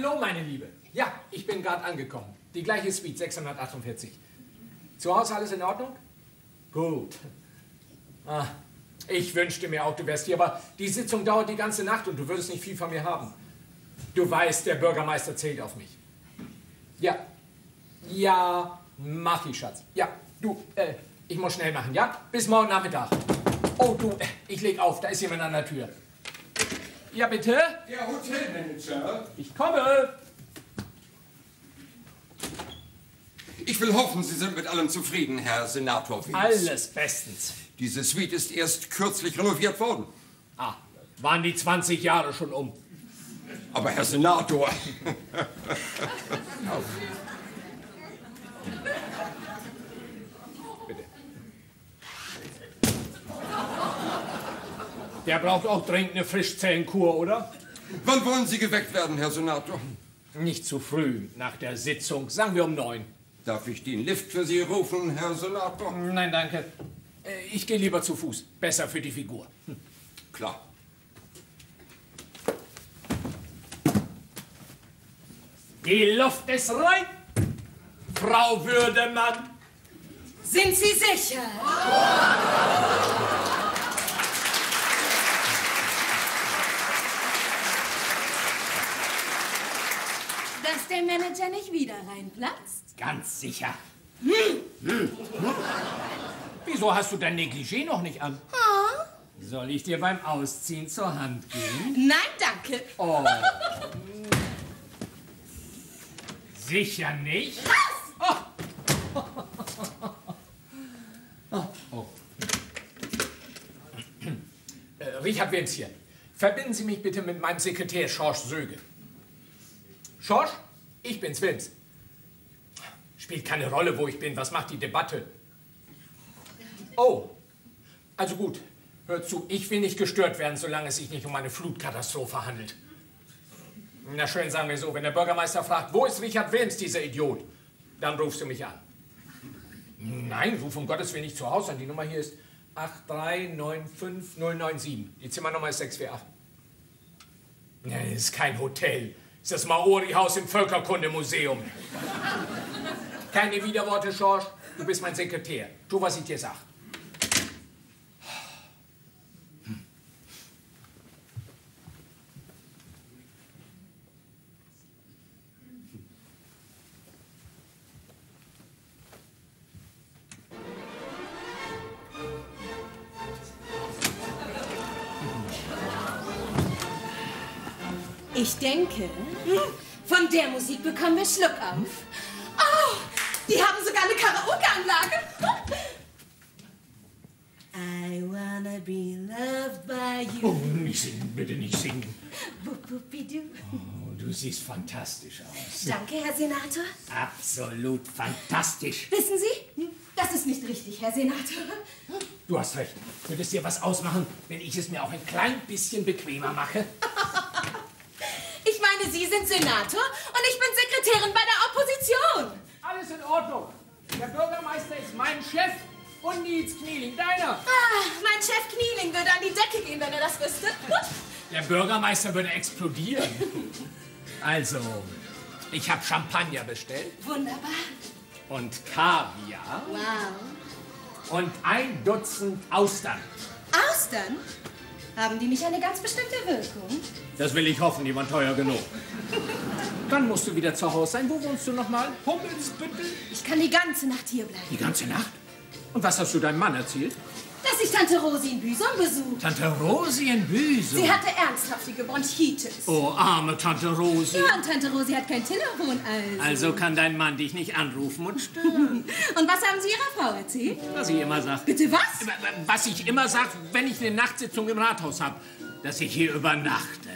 Hallo, meine Liebe. Ja, ich bin gerade angekommen. Die gleiche Suite, 648. Zu Hause alles in Ordnung? Gut. Ah, ich wünschte mir auch, du wärst hier, aber die Sitzung dauert die ganze Nacht und du würdest nicht viel von mir haben. Du weißt, der Bürgermeister zählt auf mich. Ja. Ja, mach ich, Schatz. Ja, du, ich muss schnell machen, ja? Bis morgen Nachmittag. Oh, du, ich leg auf, da ist jemand an der Tür. Ja, bitte? Der Hotelmanager. Ich komme. Ich will hoffen, Sie sind mit allem zufrieden, Herr Senator Wills. Alles bestens. Diese Suite ist erst kürzlich renoviert worden. Ah, waren die 20 Jahre schon um. Aber Herr Senator... Bitte. Der braucht auch dringend eine Frischzellenkur, oder? Wann wollen Sie geweckt werden, Herr Senator? Nicht zu früh, nach der Sitzung. Sagen wir um 9. Darf ich den Lift für Sie rufen, Herr Senator? Nein, danke. Ich gehe lieber zu Fuß. Besser für die Figur. Klar. Die Luft ist rein. Frau Würdemann. Sind Sie sicher? Dass der Manager nicht wieder reinplatzt? Ganz sicher. Wieso hast du dein Negligé noch nicht an? Oh. Soll ich dir beim Ausziehen zur Hand gehen? Nein, danke. Oh. Sicher nicht? Was? Oh. Oh. Oh. Richard Wilms hier. Verbinden Sie mich bitte mit meinem Sekretär Schorsch Söge. Schorsch, ich bin's, Wilms. Spielt keine Rolle, wo ich bin. Was macht die Debatte? Oh, also gut. Hör zu, ich will nicht gestört werden, solange es sich nicht um eine Flutkatastrophe handelt. Na schön, sagen wir so, wenn der Bürgermeister fragt, wo ist Richard Wilms, dieser Idiot, dann rufst du mich an. Nein, ruf um Gottes Willen nicht zu Hause an. Die Nummer hier ist 8395097. Die Zimmernummer ist 648. Das ist kein Hotel. Das ist das Maori-Haus im Völkerkundemuseum. Keine Widerworte, Schorsch. Du bist mein Sekretär. Tu, was ich dir sag. Ich denke, von der Musik bekommen wir Schluck auf. Oh, die haben sogar eine Karaoke-Anlage. I wanna be loved by you. Oh, nicht singen, bitte nicht singen. Wupp-wuppi-du. Oh, du siehst fantastisch aus. Danke, Herr Senator. Absolut fantastisch. Wissen Sie, das ist nicht richtig, Herr Senator. Du hast recht. Würde es dir was ausmachen, wenn ich es mir auch ein klein bisschen bequemer mache? Ich meine, Sie sind Senator und ich bin Sekretärin bei der Opposition. Alles in Ordnung. Der Bürgermeister ist mein Chef und Nils Knieling, deiner. Ah, mein Chef Knieling würde an die Decke gehen, wenn er das wüsste. Der Bürgermeister würde explodieren. Also, ich habe Champagner bestellt. Wunderbar. Und Kaviar. Wow. Und 1 Dutzend Austern. Austern? Haben die nicht eine ganz bestimmte Wirkung? Das will ich hoffen, die waren teuer genug. Dann musst du wieder zu Hause sein. Wo wohnst du nochmal? Hummelsbüttel? Ich kann die ganze Nacht hier bleiben. Die ganze Nacht? Und was hast du deinem Mann erzählt? Dass ich Tante Rosi in Büsum besucht. Tante Rosi in Büsum? Sie hatte ernsthaftige Bronchitis. Oh, arme Tante Rosi. Ja, und Tante Rosi hat kein Telefon, also. Also kann dein Mann dich nicht anrufen und stören. Und was haben Sie Ihrer Frau erzählt? Was ich immer sag. Bitte was? Was ich immer sag, wenn ich eine Nachtsitzung im Rathaus habe, dass ich hier übernachte.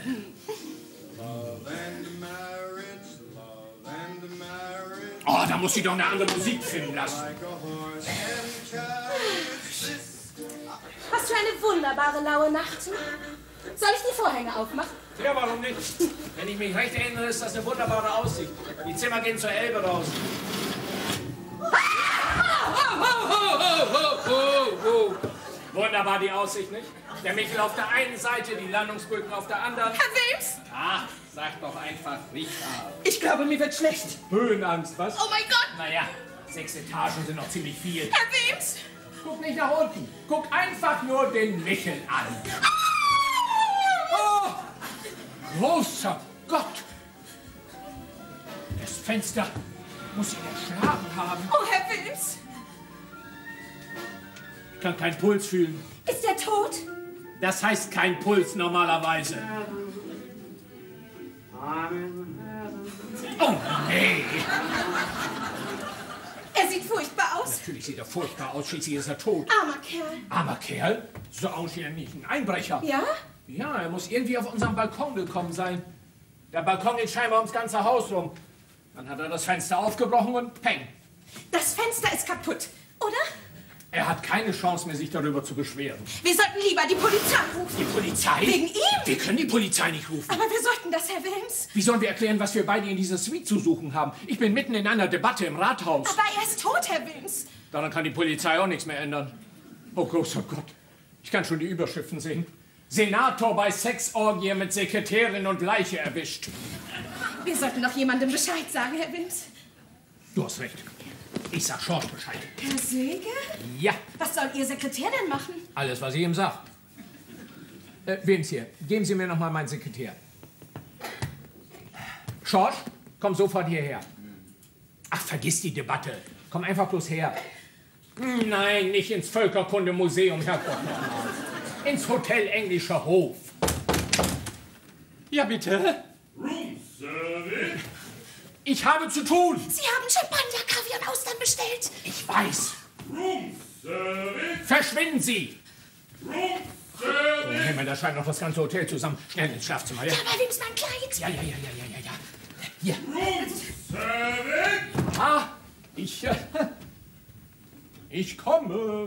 Oh, da muss sie doch eine andere Musik finden lassen. Was für eine wunderbare laue Nacht. Soll ich die Vorhänge aufmachen? Ja, warum nicht? Wenn ich mich recht erinnere, ist das eine wunderbare Aussicht. Die Zimmer gehen zur Elbe raus. Wunderbar die Aussicht, nicht? Der Michel auf der einen Seite, die Landungsbrücken auf der anderen. Herr Wilms! Ach, sag doch einfach Richard. Ich glaube, mir wird schlecht. Höhenangst, was? Oh mein Gott! Naja, 6 Etagen sind noch ziemlich viel. Herr Wilms! Guck nicht nach unten. Guck einfach nur den Michel an. Oh, großer Gott! Das Fenster muss ihn erschlagen haben. Oh, Herr Wilms! Ich kann keinen Puls fühlen. Ist er tot? Das heißt kein Puls normalerweise. Oh, nee. Er sieht furchtbar aus. Natürlich sieht er furchtbar aus. Schließlich ist er tot. Armer Kerl. Armer Kerl? So ausscheinlich ein Einbrecher. Ja? Ja, er muss irgendwie auf unseren Balkon gekommen sein. Der Balkon geht scheinbar ums ganze Haus rum. Dann hat er das Fenster aufgebrochen und peng. Das Fenster ist kaputt, oder? Er hat keine Chance mehr, sich darüber zu beschweren. Wir sollten lieber die Polizei rufen. Die Polizei? Wegen ihm? Wir können die Polizei nicht rufen. Aber wir sollten das, Herr Wilms. Wie sollen wir erklären, was wir beide in dieser Suite zu suchen haben? Ich bin mitten in einer Debatte im Rathaus. Aber er ist tot, Herr Wilms. Daran kann die Polizei auch nichts mehr ändern. Oh, großer Gott. Ich kann schon die Überschriften sehen. Senator bei Sexorgie mit Sekretärin und Leiche erwischt. Wir sollten doch jemandem Bescheid sagen, Herr Wilms. Du hast recht. Ich sag Schorsch Bescheid. Herr Seeger? Ja, Was soll Ihr Sekretär denn machen? alles, was ich ihm sag. Wilms hier, geben Sie mir noch mal meinen Sekretär. Schorsch, komm sofort hierher. Ach, vergiss die Debatte. Komm einfach bloß her. Nein, nicht ins Völkerkundemuseum, Herrgott. Ins Hotel Englischer Hof. Ja, bitte? Room Service. Ich habe zu tun. Sie haben Champagner, Kaviar und Austern bestellt. Ich weiß. Room Service. Verschwinden Sie. Room Oh, Service. Himmel, da scheint noch das ganze Hotel zusammen. Schnell ins Schlafzimmer, ja? Ja, Herr Wilms, mein Kleid. Ja. Hier. Room Service. Ah, ich komme.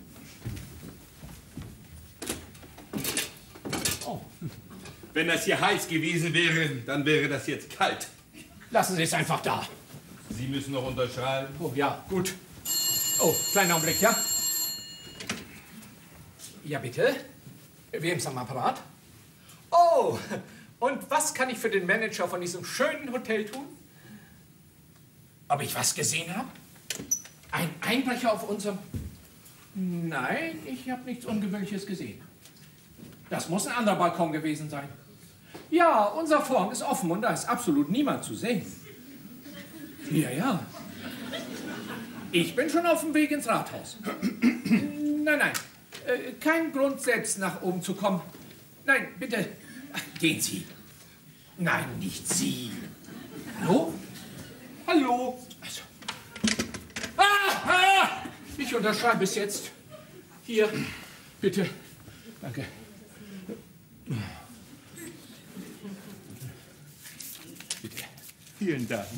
Oh, Wenn das hier heiß gewesen wäre, dann wäre das jetzt kalt. lassen Sie es einfach da. Sie müssen noch unterschreiben. Oh, ja, gut. Oh, kleiner Augenblick, ja? Ja, bitte? Wem ist am Apparat? Oh, und was kann ich für den Manager von diesem schönen Hotel tun? Ob ich was gesehen habe? Ein Einbrecher auf unserem... Nein, ich habe nichts Ungewöhnliches gesehen. Das muss ein anderer Balkon gewesen sein. Ja, unser Vorhang ist offen und da ist absolut niemand zu sehen. Ja. Ich bin schon auf dem Weg ins Rathaus. Nein. Kein Grund, selbst nach oben zu kommen. Nein, bitte. Ach, gehen Sie. Nein, nicht Sie. Hallo? Hallo? Also. Ich unterschreibe es jetzt. Hier, bitte. Danke. Bitte. Vielen Dank.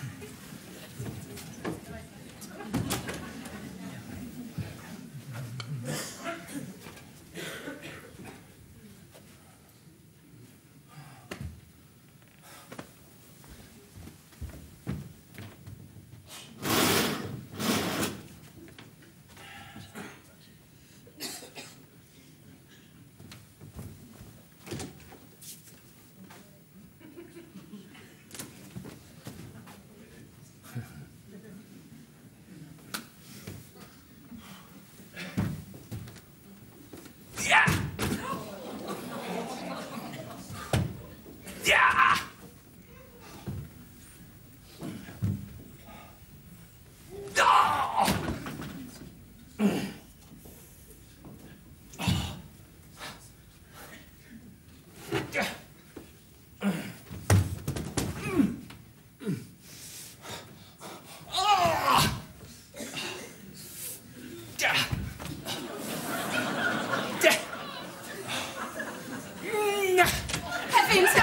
Herr Wilms,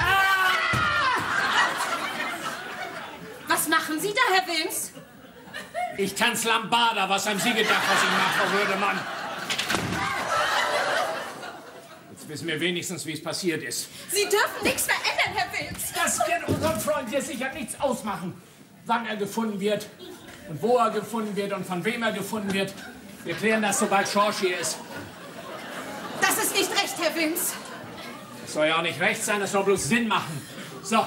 was machen Sie da, Herr Wilms? Ich tanz Lambada. Was haben Sie gedacht, was ich mache, Frau Würdemann? Jetzt wissen wir wenigstens, wie es passiert ist. Sie dürfen nichts verändern, Herr Wilms. Das wird unserem Freund hier sicher nichts ausmachen, wann er gefunden wird und wo er gefunden wird und von wem er gefunden wird. Wir klären das, sobald Schorsch hier ist. Das Das ist nicht recht, Herr Vince. Das soll ja auch nicht recht sein, das soll bloß Sinn machen. So.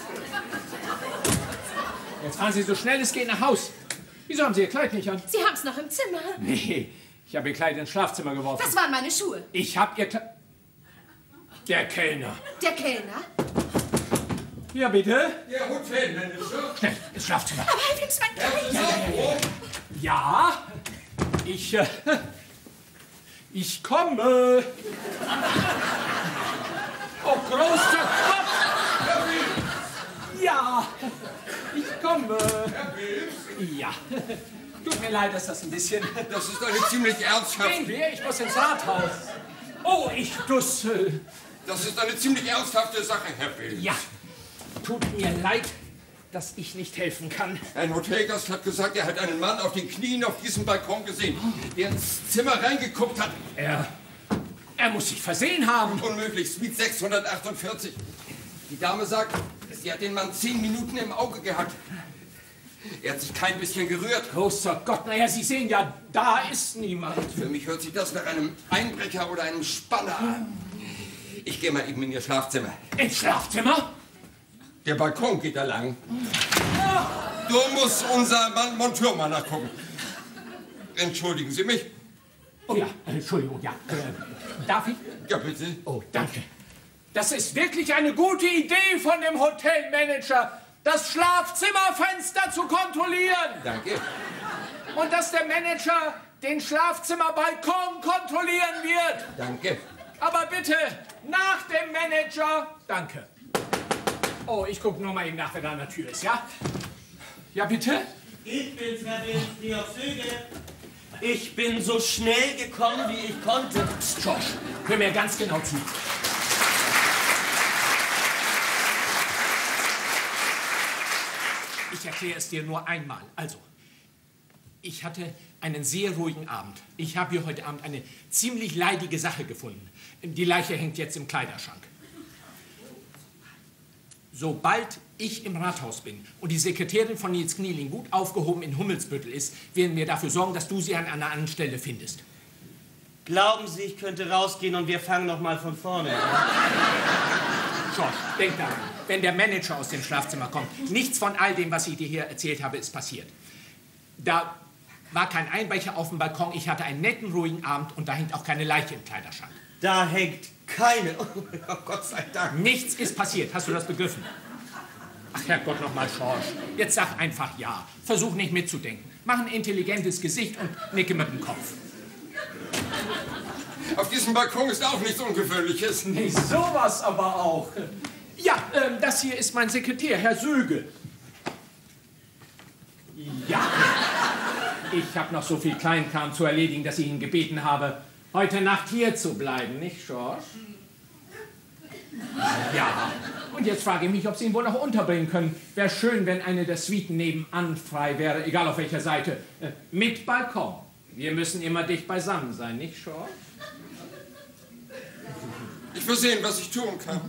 Jetzt fahren Sie so schnell es geht nach Haus. Wieso haben Sie Ihr Kleid nicht an? Sie haben es noch im Zimmer. Nee, ich habe Ihr Kleid ins Schlafzimmer geworfen. Das waren meine Schuhe. Ich habe Ihr Kleid... Der Kellner. Der Kellner? Ja, bitte? Der Hotelmanager. Schnell, ins Schlafzimmer. Aber Herr Vince, mein Kleid. Ja, ich komme. Oh, großer Gott. Ja, ich komme. Ja, tut mir leid, dass das ein bisschen... Das ist eine ziemlich ernsthafte... Gehen wir, ich muss ins Rathaus. Oh, ich dussel. Das ist eine ziemlich ernsthafte Sache, Herr Wilms. Ja, tut mir leid, dass ich nicht helfen kann. Ein Hotelgast hat gesagt, er hat einen Mann auf den Knien auf diesem Balkon gesehen, der ins Zimmer reingeguckt hat. Er muss sich versehen haben. Unmöglich, Suite 648. Die Dame sagt, sie hat den Mann 10 Minuten im Auge gehabt. Er hat sich kein bisschen gerührt. Großer Gott, naja, Sie sehen ja, da ist niemand. Für mich hört sich das nach einem Einbrecher oder einem Spanner an. Ich gehe mal eben in Ihr Schlafzimmer. Ins Schlafzimmer? Der Balkon geht da lang. Du musst unser Mann Monteur mal nachgucken. Entschuldigen Sie mich? Oh ja, Entschuldigung, ja. Darf ich? Ja, bitte. Oh, danke. Das ist wirklich eine gute Idee von dem Hotelmanager, das Schlafzimmerfenster zu kontrollieren. Danke. Und dass der Manager den Schlafzimmerbalkon kontrollieren wird. Danke. Aber bitte, nach dem Manager. Danke. Oh, ich gucke nur mal eben nach, wer da an der Tür ist, ja? Ja, bitte? Ich bin's, Herr Wilms, Georg Söge. Ich bin so schnell gekommen, wie ich konnte. Psst, George, hör mir ganz genau zu. Ich erkläre es dir nur einmal. Also, ich hatte einen sehr ruhigen Abend. Ich habe hier heute Abend eine ziemlich leidige Sache gefunden. Die Leiche hängt jetzt im Kleiderschrank. Sobald ich im Rathaus bin und die Sekretärin von Nils Knieling gut aufgehoben in Hummelsbüttel ist, werden wir dafür sorgen, dass du sie an einer anderen Stelle findest. Glauben Sie, ich könnte rausgehen und wir fangen noch mal von vorne an? George, denk daran, wenn der Manager aus dem Schlafzimmer kommt, nichts von all dem, was ich dir hier erzählt habe, ist passiert. Da war kein Einbrecher auf dem Balkon, ich hatte einen netten, ruhigen Abend und da hängt auch keine Leiche im Kleiderschrank. Da hängt keine... Oh, Gott sei Dank. Nichts ist passiert, hast du das begriffen? Ach Herrgott, nochmal, George. Jetzt sag einfach ja. Versuch nicht mitzudenken. Mach ein intelligentes Gesicht und nicke mit dem Kopf. Auf diesem Balkon ist auch nichts Ungewöhnliches. Nee, sowas aber auch. Ja, das hier ist mein Sekretär, Herr Söge. Ja. Ich habe noch so viel Kleinkram zu erledigen, dass ich ihn gebeten habe, heute Nacht hier zu bleiben, nicht, George? Ja. Und jetzt frage ich mich, ob Sie ihn wohl noch unterbringen können. Wäre schön, wenn eine der Suiten nebenan frei wäre, egal auf welcher Seite. Mit Balkon. Wir müssen immer dicht beisammen sein, nicht, George? Ich will sehen, was ich tun kann.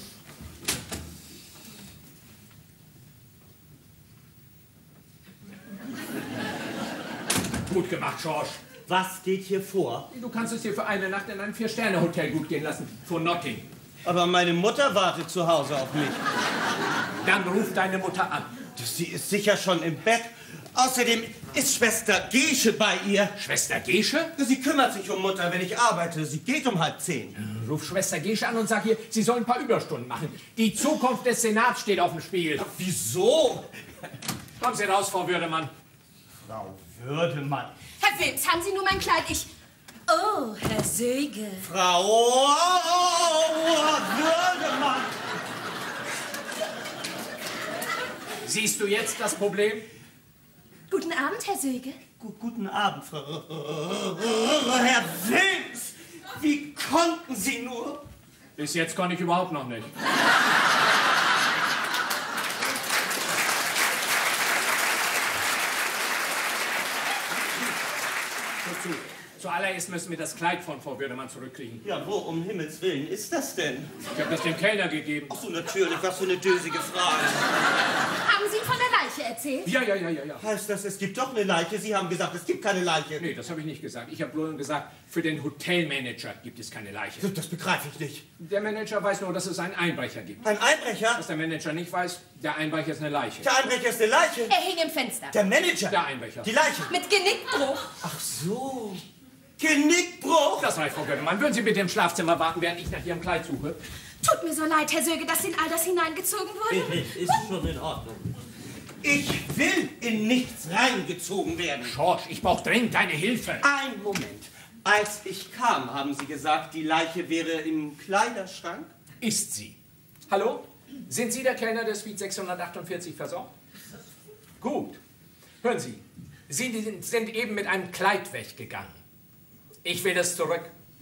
Gut gemacht, George. Was geht hier vor? Du kannst es dir für eine Nacht in einem 4-Sterne-Hotel gut gehen lassen. Vor Notting. Aber meine Mutter wartet zu Hause auf mich. Dann ruf deine Mutter an. Sie ist sicher schon im Bett. Außerdem ist Schwester Gesche bei ihr. Schwester Gesche? Sie kümmert sich um Mutter, wenn ich arbeite. Sie geht um 9:30. Ruf Schwester Gesche an und sag ihr, sie soll ein paar Überstunden machen. Die Zukunft des Senats steht auf dem Spiel. Wieso? Kommen Sie raus, Frau Würdemann. Frau Würdemann. Herr Wilms, haben Sie nur mein Kleid? Oh, Herr Söge. Frau Würdemann. Siehst du jetzt das Problem? Guten Abend, Herr Söge. Guten Abend, Frau... Herr Wilms! Wie konnten Sie nur? Bis jetzt konnte ich überhaupt noch nicht. Zuallererst müssen wir das Kleid von Frau Würdemann zurückkriegen. Ja, wo um Himmels Willen ist das denn? Ich habe das dem Kellner gegeben. Ach so, natürlich. Was für eine dösige Frage. Haben Sie ihn von der Leiche Leiche erzählt? Ja. Heißt das, es gibt doch eine Leiche? Sie haben gesagt, es gibt keine Leiche. Nee, das habe ich nicht gesagt. Ich habe bloß gesagt, für den Hotelmanager gibt es keine Leiche. Das begreife ich nicht. Der Manager weiß nur, dass es einen Einbrecher gibt. Ein Einbrecher? Was der Manager nicht weiß, der Einbrecher ist eine Leiche. Der Einbrecher ist eine Leiche? Er hing im Fenster. Der Manager? Der Einbrecher. Die Leiche? Mit Genickbruch. Ach so. Genickbruch? Das reicht, Frau Göttermann. Würden Sie bitte im Schlafzimmer warten, während ich nach Ihrem Kleid suche? Tut mir so leid, Herr Söge, dass in all das hineingezogen wurde. Ist schon in Ordnung. Ich will in nichts reingezogen werden. George, ich brauche dringend deine Hilfe. Ein Moment. Als ich kam, haben Sie gesagt, die Leiche wäre im Kleiderschrank? Ist sie. Hallo? Sind Sie der Kellner der Suite 648 versorgt? Gut. Hören Sie, Sie sind eben mit einem Kleid weggegangen. Ich will es zurück.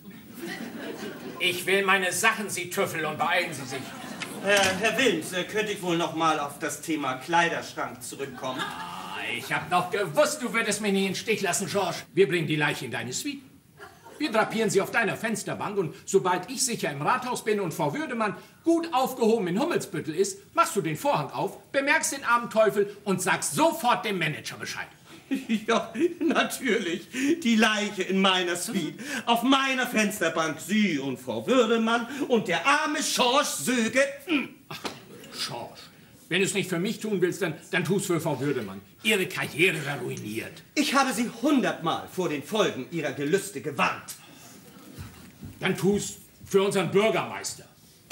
Ich will meine Sachen, Sie Tüffel, und beeilen Sie sich. Herr Wilms, könnte ich wohl noch mal auf das Thema Kleiderschrank zurückkommen? Ich hab doch gewusst, du würdest mich nie im Stich lassen, George. Wir bringen die Leiche in deine Suite. Wir drapieren sie auf deiner Fensterbank und sobald ich sicher im Rathaus bin und Frau Würdemann gut aufgehoben in Hummelsbüttel ist, machst du den Vorhang auf, bemerkst den armen Teufel und sagst sofort dem Manager Bescheid. Ja, natürlich. Die Leiche in meiner Suite. Auf meiner Fensterbank Sie und Frau Würdemann und der arme George Söge. Ach, George, wenn du es nicht für mich tun willst, dann tu's für Frau Würdemann. Ihre Karriere wäre ruiniert. Ich habe Sie 100-mal vor den Folgen Ihrer Gelüste gewarnt. Dann tu's für unseren Bürgermeister.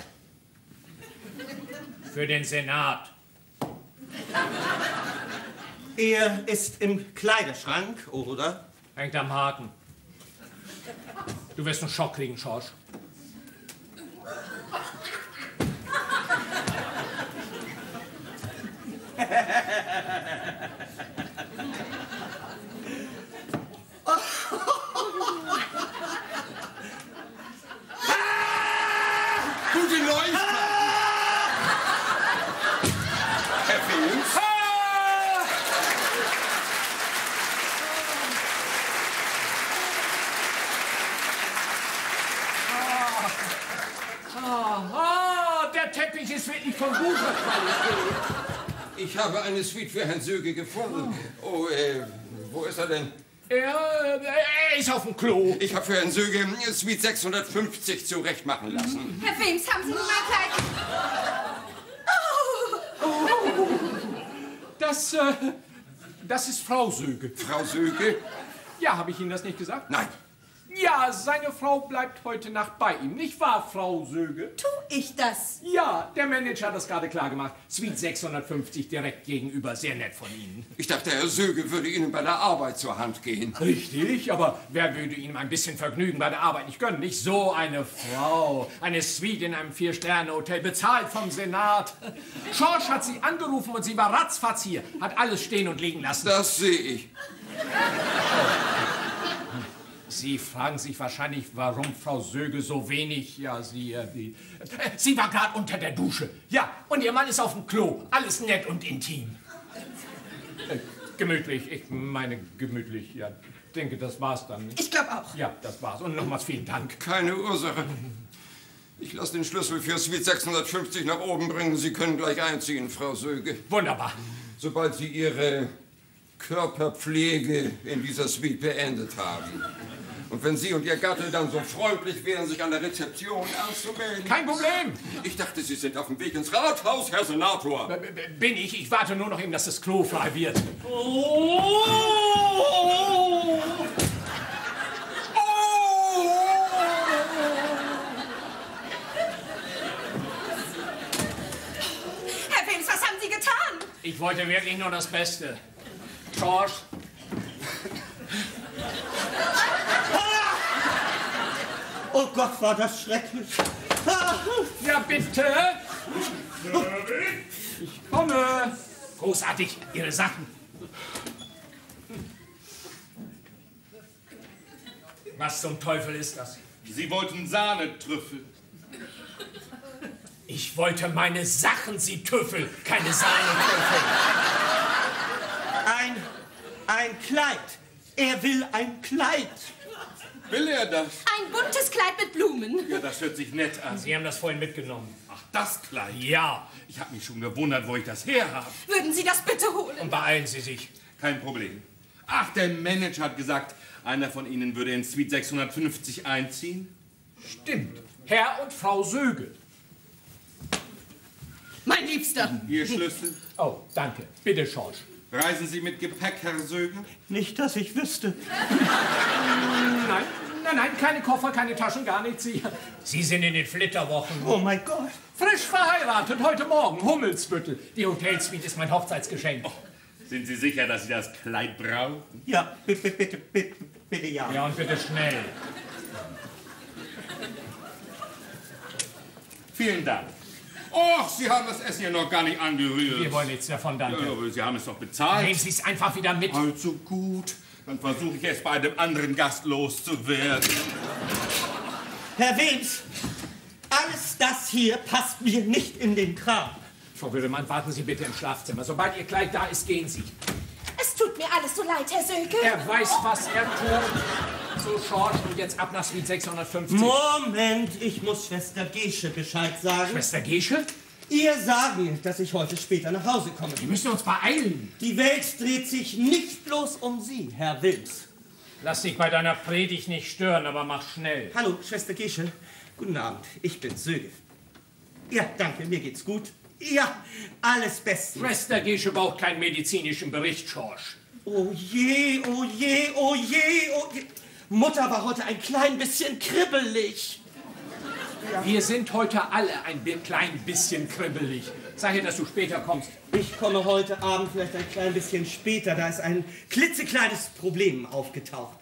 Für den Senat. Er ist im Kleiderschrank, oder? Hängt am Haken. Du wirst einen Schock kriegen, George. Gute Neuigkeiten! Herr Wilms? Der Teppich ist wirklich von guter Qualität. Ich habe eine Suite für Herrn Söge gefunden. Oh, wo ist er denn? Er ist auf dem Klo. Ich habe für Herrn Söge Suite 650 zurechtmachen lassen. Herr Wilms, haben Sie nun mein Kleid? Das ist Frau Söge. Frau Söge? Ja, habe ich Ihnen das nicht gesagt? Nein. Ja, seine Frau bleibt heute Nacht bei ihm. Nicht wahr, Frau Söge? Tu ich das? Ja, der Manager hat das gerade klar gemacht. Suite 650 direkt gegenüber. Sehr nett von Ihnen. Ich dachte, Herr Söge würde Ihnen bei der Arbeit zur Hand gehen. Richtig, aber wer würde Ihnen ein bisschen Vergnügen bei der Arbeit nicht gönnen? Nicht so eine Frau. Eine Suite in einem 4-Sterne-Hotel, bezahlt vom Senat. George hat sie angerufen und sie war ratzfatz hier. Hat alles stehen und liegen lassen. Das sehe ich. Sie fragen sich wahrscheinlich, warum Frau Söge so wenig... Ja, sie war gerade unter der Dusche. Ja, und ihr Mann ist auf dem Klo. Alles nett und intim. Gemütlich, ich meine gemütlich. Ja, denke, das war's dann. Ich glaube auch. Ja, das war's. Und nochmals vielen Dank. Keine Ursache. Ich lasse den Schlüssel für Suite 650 nach oben bringen. Sie können gleich einziehen, Frau Söge. Wunderbar. Sobald Sie Ihre Körperpflege in dieser Suite beendet haben. Und wenn Sie und Ihr Gatte dann so freundlich wären, sich an der Rezeption anzumelden. Kein Problem. Ich dachte, Sie sind auf dem Weg ins Rathaus, Herr Senator. Bin ich. Ich warte nur noch eben, dass das Klo frei wird. Herr Wilms, was haben Sie getan? Ich wollte wirklich nur das Beste. George. Oh Gott, war das schrecklich. Ja, bitte. Ich komme. Großartig, Ihre Sachen. Was zum Teufel ist das? Sie wollten Sahnetrüffel. Ich wollte meine Sachen, Sie Tüffel, keine Sahnetrüffel. Ein Kleid. Er will ein Kleid. Will er das? Ein buntes Kleid mit Blumen. Ja, das hört sich nett an. Sie haben das vorhin mitgenommen. Ach, das Kleid. Ja. Ich habe mich schon gewundert, wo ich das her habe. Würden Sie das bitte holen? Und beeilen Sie sich. Kein Problem. Ach, der Manager hat gesagt, einer von Ihnen würde in Suite 650 einziehen. Stimmt. Herr und Frau Söge. Mein Liebster. Ihr Schlüssel. Oh, danke. Bitte, Schorsch. Reisen Sie mit Gepäck, Herr Söge? Nicht, dass ich wüsste. Nein, keine Koffer, keine Taschen, gar nichts. Sie sind in den Flitterwochen. Oh mein Gott. Frisch verheiratet, heute Morgen, Hummelsbüttel. Die Hotelsuite ist mein Hochzeitsgeschenk. Oh, sind Sie sicher, dass Sie das Kleid brauchen? Ja, bitte, ja. Ja, und bitte schnell. Vielen Dank. Och, Sie haben das Essen ja noch gar nicht angerührt. Wir wollen nichts davon, danke. Ja, aber Sie haben es doch bezahlt. Nehmen Sie es einfach wieder mit. Also gut, dann versuche ich es bei einem anderen Gast loszuwerden. Herr Wilms, alles das hier passt mir nicht in den Kram. Frau Willemann, warten Sie bitte im Schlafzimmer. Sobald Ihr Kleid da ist, gehen Sie. Es tut mir alles so leid, Herr Söge. Er weiß, was er tut. So, Schorsch, und jetzt ab nach Suite 650. Moment, ich muss Schwester Gesche Bescheid sagen. Schwester Gesche? Ihr sagen, dass ich heute später nach Hause komme. Wir müssen uns beeilen. Die Welt dreht sich nicht bloß um Sie, Herr Wilms. Lass dich bei deiner Predigt nicht stören, aber mach schnell. Hallo, Schwester Gesche. Guten Abend, ich bin Söge. Ja, danke, mir geht's gut. Ja, alles bestens. Schwester Gesche braucht keinen medizinischen Bericht, Schorsch. Oh je, oh je, oh je, oh je. Mutter war heute ein klein bisschen kribbelig. Wir sind heute alle ein klein bisschen kribbelig. Sag ihr, dass du später kommst. Ich komme heute Abend vielleicht ein klein bisschen später. Da ist ein klitzekleines Problem aufgetaucht.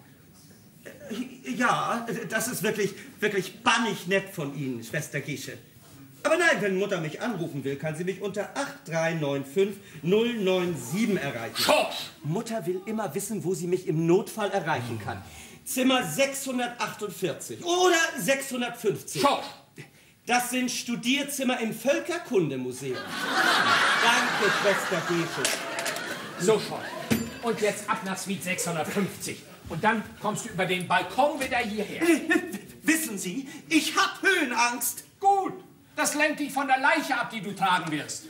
Ja, das ist wirklich bannig nett von Ihnen, Schwester Gesche. Aber nein, wenn Mutter mich anrufen will, kann sie mich unter 8395 097 erreichen. Schorsch! Mutter will immer wissen, wo sie mich im Notfall erreichen kann. Zimmer 648 oder 650. Schorsch! Das sind Studierzimmer im Völkerkundemuseum. Danke, Schwester Gesche. So, Schorsch. Und jetzt ab nach Suite 650. Und dann kommst du über den Balkon wieder hierher. Wissen Sie, ich hab Höhenangst. Gut. Das lenkt dich von der Leiche ab, die du tragen wirst.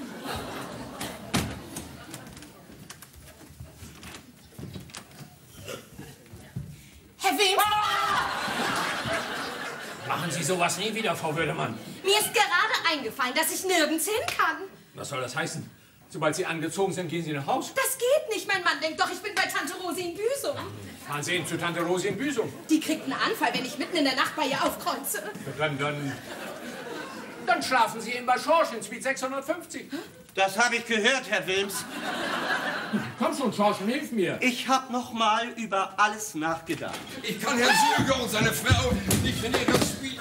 Herr Wilms, Machen Sie sowas nie wieder, Frau Wödemann. mir ist gerade eingefallen, dass ich nirgends hin kann. Was soll das heißen? Sobald Sie angezogen sind, gehen Sie nach Haus. Das geht nicht. Mein Mann denkt doch, ich bin bei Tante Rosi in Büsum. Fahren Sie eben zu Tante Rosi in Büsum. Die kriegt einen Anfall, wenn ich mitten in der Nacht bei ihr aufkreuze. Dann schlafen Sie eben bei Schorsch in Suite 650. Das habe ich gehört, Herr Wilms. Komm schon, Schorsch, hilf mir. Ich habe noch mal über alles nachgedacht. Ich kann Herrn Söge und seine Frau nicht in ihrer Suite.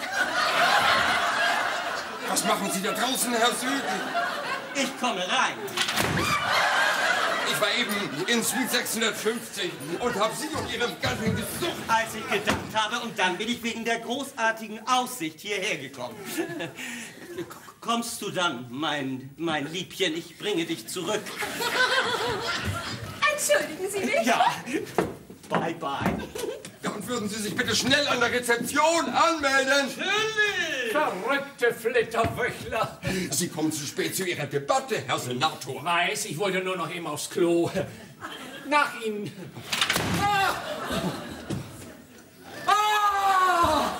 Was machen Sie da draußen, Herr Söge? Ich komme rein. Ich war eben in Suite 650 und habe Sie und Ihre Gattin gesucht. Als ich gedacht habe, und dann bin ich wegen der großartigen Aussicht hierher gekommen. Kommst du dann, mein Liebchen, ich bringe dich zurück. Entschuldigen Sie mich. Ja, bye bye. Ja, und würden Sie sich bitte schnell an der Rezeption anmelden? Verrückte Flitterwöchler. Sie kommen zu spät zu Ihrer Debatte, Herr Senator. Weiß, ich wollte nur noch eben aufs Klo. Nach Ihnen. Ah! Ah!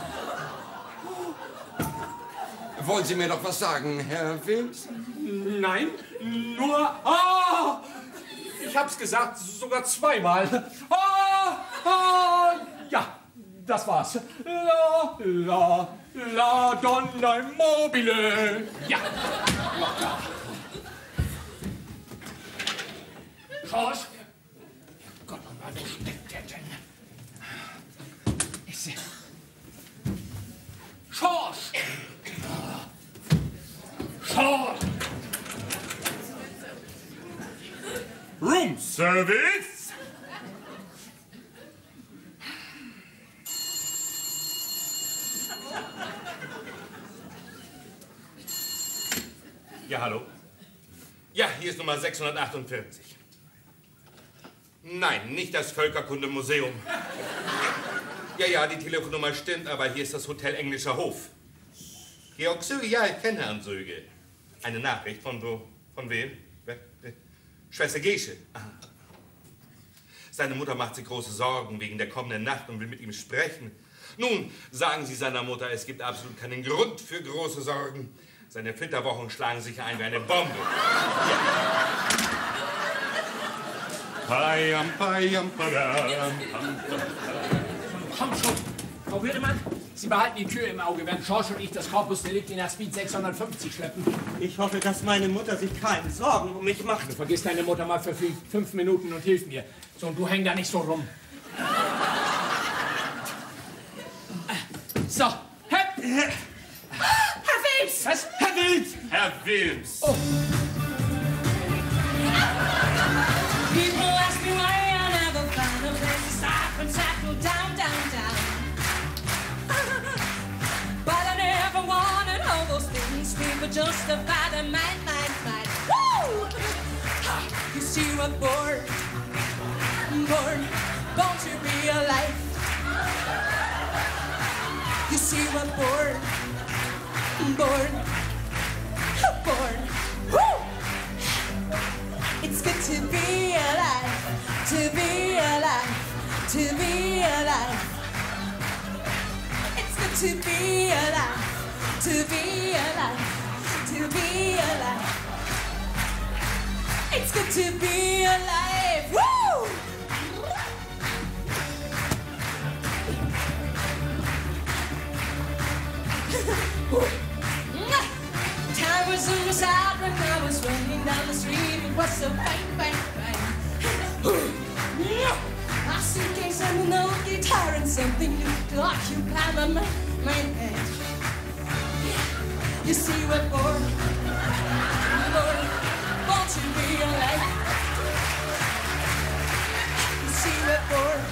Wollen Sie mir noch was sagen, Herr Wilms? Nein, nur... Ah! Ich hab's gesagt, sogar zweimal. Ah! Ah! Ja, das war's. La donna immobile. Ja. Schorsch. Gott, nochmal, wo steckt der denn? Ich seh... Schorsch! Schorsch! Room Service! Ja, hallo? Ja, hier ist Nummer 648. Nein, nicht das Völkerkundemuseum. Ja, die Telefonnummer stimmt, aber hier ist das Hotel Englischer Hof. Georg Söge, ja, ich kenne Herrn Söge. Eine Nachricht von wo? Von wem? Schwester Gesche. Aha. Seine Mutter macht sich große Sorgen wegen der kommenden Nacht und will mit ihm sprechen. Nun, sagen Sie seiner Mutter, es gibt absolut keinen Grund für große Sorgen. Seine Flitterwochen schlagen sich ein wie eine Bombe. Komm schon, Frau Würdemann, Sie behalten die Tür im Auge, während Schorsch und ich das Korpusdelikt in der Speed 650 schleppen. Ich hoffe, dass meine Mutter sich keine Sorgen um mich macht. Du vergisst deine Mutter mal für 5 Minuten und hilf mir. So, und du häng da nicht so rum. So, Herr Wilms! Was? Herr Wilms! Herr Wilms! Oh. People ask me why I never found a place to stop and settle down, down, down. But I never wanted all those things. People justify the mind. Woo! You see, we're born to be alive. You see, we're born. Woo! It's good to be alive, to be alive, to be alive. It's good to be alive, to be alive, to be alive. It's good to be alive. Woo! Time was on the side when I was running down the street. It was so fine. A suitcase and an old guitar and something new to occupy my mind. You see, we're born to be alive. You see, we're born.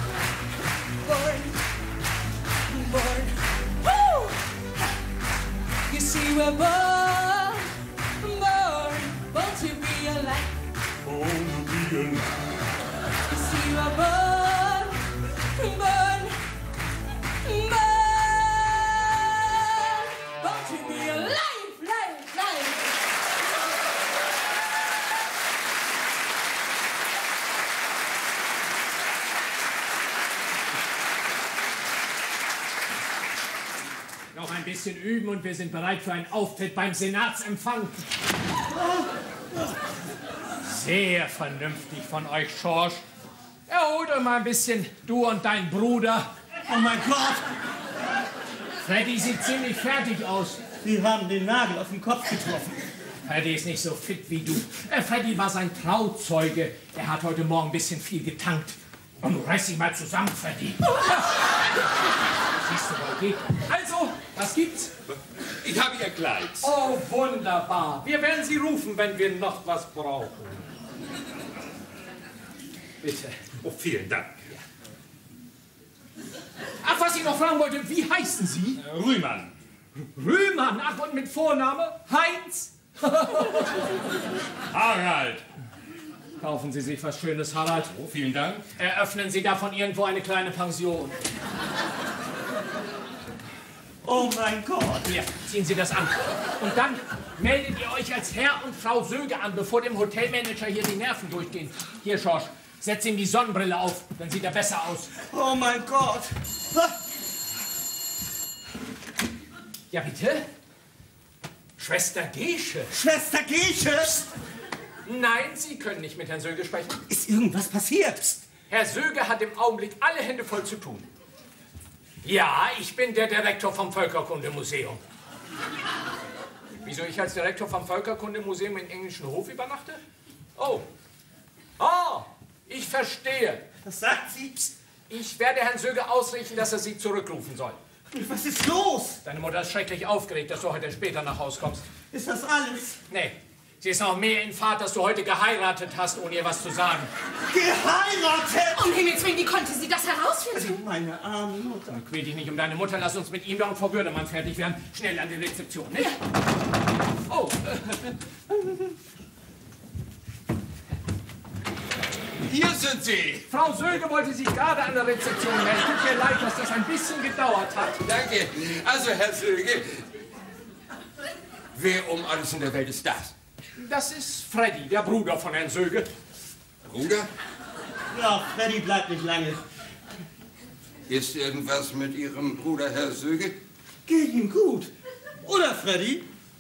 Woo! You see, we're born to be alive. You see, we're born to be alive, life. Noch ein bisschen üben und wir sind bereit für einen Auftritt beim Senatsempfang. Sehr vernünftig von euch, Schorsch. Erholt euch mal ein bisschen, du und dein Bruder. Oh mein Gott! Freddy sieht ziemlich fertig aus. Sie haben den Nagel auf den Kopf getroffen. Freddy ist nicht so fit wie du. Freddy war sein Trauzeuge. Er hat heute Morgen ein bisschen viel getankt. Und du reiß dich mal zusammen, Freddy. Siehst du, wohl geht. Also, was gibt's? Ich habe Ihr Kleid. Oh, wunderbar. Wir werden Sie rufen, wenn wir noch was brauchen. Bitte. Oh, vielen Dank. Ach, was ich noch fragen wollte, wie heißen Sie? Rühmann. Rühmann, ach, und mit Vorname? Heinz? Harald. Kaufen Sie sich was Schönes, Harald. Oh, vielen Dank. Eröffnen Sie davon irgendwo eine kleine Pension. Oh mein Gott! Hier, ziehen Sie das an. Und dann meldet ihr euch als Herr und Frau Söge an, bevor dem Hotelmanager hier die Nerven durchgehen. Hier, Schorsch, setz ihm die Sonnenbrille auf, dann sieht er besser aus. Oh mein Gott! Ja, bitte? Schwester Gesche? Schwester Gesche! Nein, Sie können nicht mit Herrn Söge sprechen. Ist irgendwas passiert? Herr Söge hat im Augenblick alle Hände voll zu tun. Ja, ich bin der Direktor vom Völkerkundemuseum. Wieso ich als Direktor vom Völkerkundemuseum im Englischen Hof übernachte? Oh. Oh, ich verstehe. Was sagt sie? Ich werde Herrn Söge ausrichten, dass er Sie zurückrufen soll. Was ist los? Deine Mutter ist schrecklich aufgeregt, dass du heute später nach Hause kommst. Ist das alles? Nee, sie ist noch mehr in Fahrt, dass du heute geheiratet hast, ohne ihr was zu sagen. Geheiratet? Um Himmels Willen, wie konnte sie das herausfinden? Meine arme Mutter. Quäl dich nicht um deine Mutter, lass uns mit ihm und Frau Würdemann fertig werden. Schnell an die Rezeption, nicht? Oh. hier sind Sie. Frau Söge wollte sich gerade an der Rezeption melden. Tut mir leid, dass das ein bisschen gedauert hat. Danke. Also, Herr Söge, wer um alles in der Welt ist das? Das ist Freddy, der Bruder von Herrn Söge. Bruder? Ja, Freddy bleibt nicht lange. Ist irgendwas mit Ihrem Bruder, Herr Söge? Geht ihm gut. Oder, Freddy?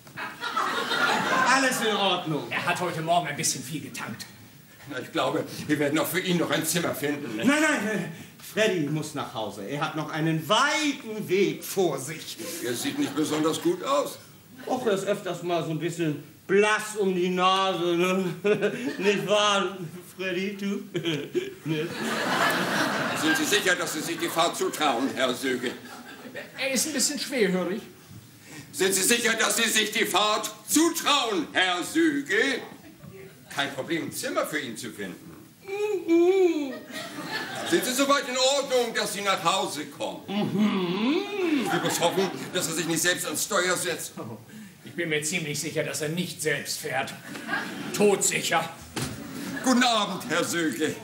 Alles in Ordnung. Er hat heute Morgen ein bisschen viel getankt. Na, ich glaube, wir werden auch für ihn noch ein Zimmer finden. Nein, nein, Freddy muss nach Hause. Er hat noch einen weiten Weg vor sich. Er sieht nicht besonders gut aus. Och, er ist öfters mal so ein bisschen blass um die Nase, ne? Nicht wahr, Freddy, du? Ne? Sind Sie sicher, dass Sie sich die Fahrt zutrauen, Herr Söge? Er ist ein bisschen schwerhörig. Sind Sie sicher, dass Sie sich die Fahrt zutrauen, Herr Söge? Kein Problem, ein Zimmer für ihn zu finden. Sind Sie soweit in Ordnung, dass Sie nach Hause kommen? Ich muss hoffen, dass er sich nicht selbst ans Steuer setzt. Ich bin mir ziemlich sicher, dass er nicht selbst fährt. Todsicher. Guten Abend, Herr Söge.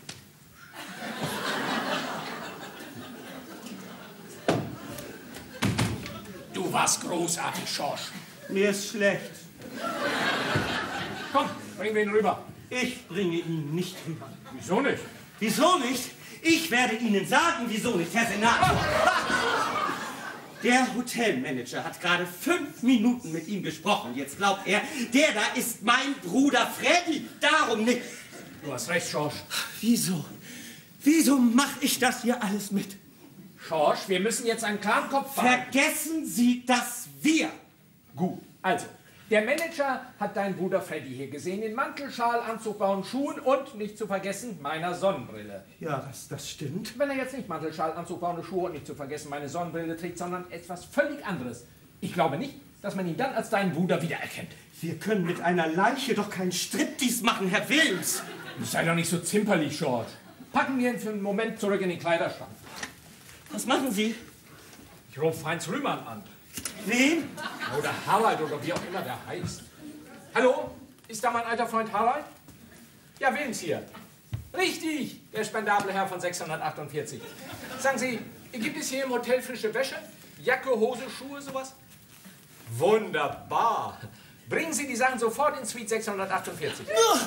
Du warst großartig, Schorsch. Mir ist schlecht. Komm, bringen wir ihn rüber. Ich bringe ihn nicht rüber. Wieso nicht? Wieso nicht? Ich werde Ihnen sagen, wieso nicht, Herr Senator. Der Hotelmanager hat gerade 5 Minuten mit ihm gesprochen. Jetzt glaubt er, der da ist mein Bruder Freddy. Darum nicht. Du hast recht, Schorsch. Wieso? Wieso mache ich das hier alles mit? Schorsch, wir müssen jetzt einen klaren Kopf haben. Vergessen Sie das Wir. Gut, also, der Manager hat deinen Bruder Freddy hier gesehen, in Mantel, Schal, Anzug, blauen Schuhen und, nicht zu vergessen, meiner Sonnenbrille. Ja, das stimmt. Wenn er jetzt nicht Mantel, Schal, Anzug, blaue Schuhe und, nicht zu vergessen, meine Sonnenbrille trägt, sondern etwas völlig anderes. Ich glaube nicht, dass man ihn dann als deinen Bruder wiedererkennt. Wir können mit einer Leiche doch keinen Striptease machen, Herr Wilms. Sei doch nicht so zimperlich, George. Packen wir ihn für einen Moment zurück in den Kleiderschrank. Was machen Sie? Ich rufe Heinz Rühmann an. Wen? Oder Harald oder wie auch immer der heißt. Hallo? Ist da mein alter Freund Harald? Ja, Wilms hier. Richtig, der spendable Herr von 648. Sagen Sie, gibt es hier im Hotel frische Wäsche? Jacke, Hose, Schuhe, sowas? Wunderbar. Bringen Sie die Sachen sofort in Suite 648.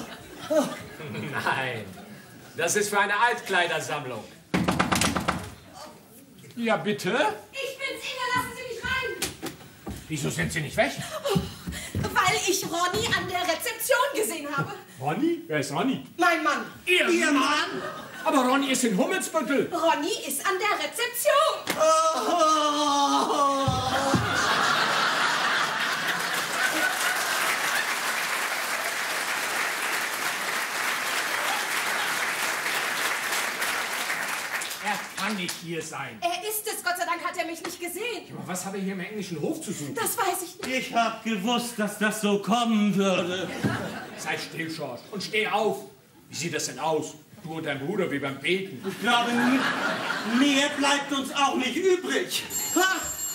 Nein, das ist für eine Altkleidersammlung. Ja, bitte? Ich bin's, Inga, lassen Sie mich rein. Wieso sind Sie nicht weg? Oh, weil ich Ronny an der Rezeption gesehen habe. Ronny? Wer ist Ronny? Mein Mann. Ihr Mann? Aber Ronny ist in Hummelsbüttel. Ronny ist an der Rezeption. Er kann nicht hier sein. Er ist es, Gott sei Dank hat er mich nicht gesehen. Aber was hat er hier im englischen Hof zu suchen? Das weiß ich nicht. Ich hab gewusst, dass das so kommen würde. Sei still, George, und steh auf. Wie sieht das denn aus? Du und dein Bruder wie beim Beten. Ich glaube, mehr bleibt uns auch nicht übrig. Ha!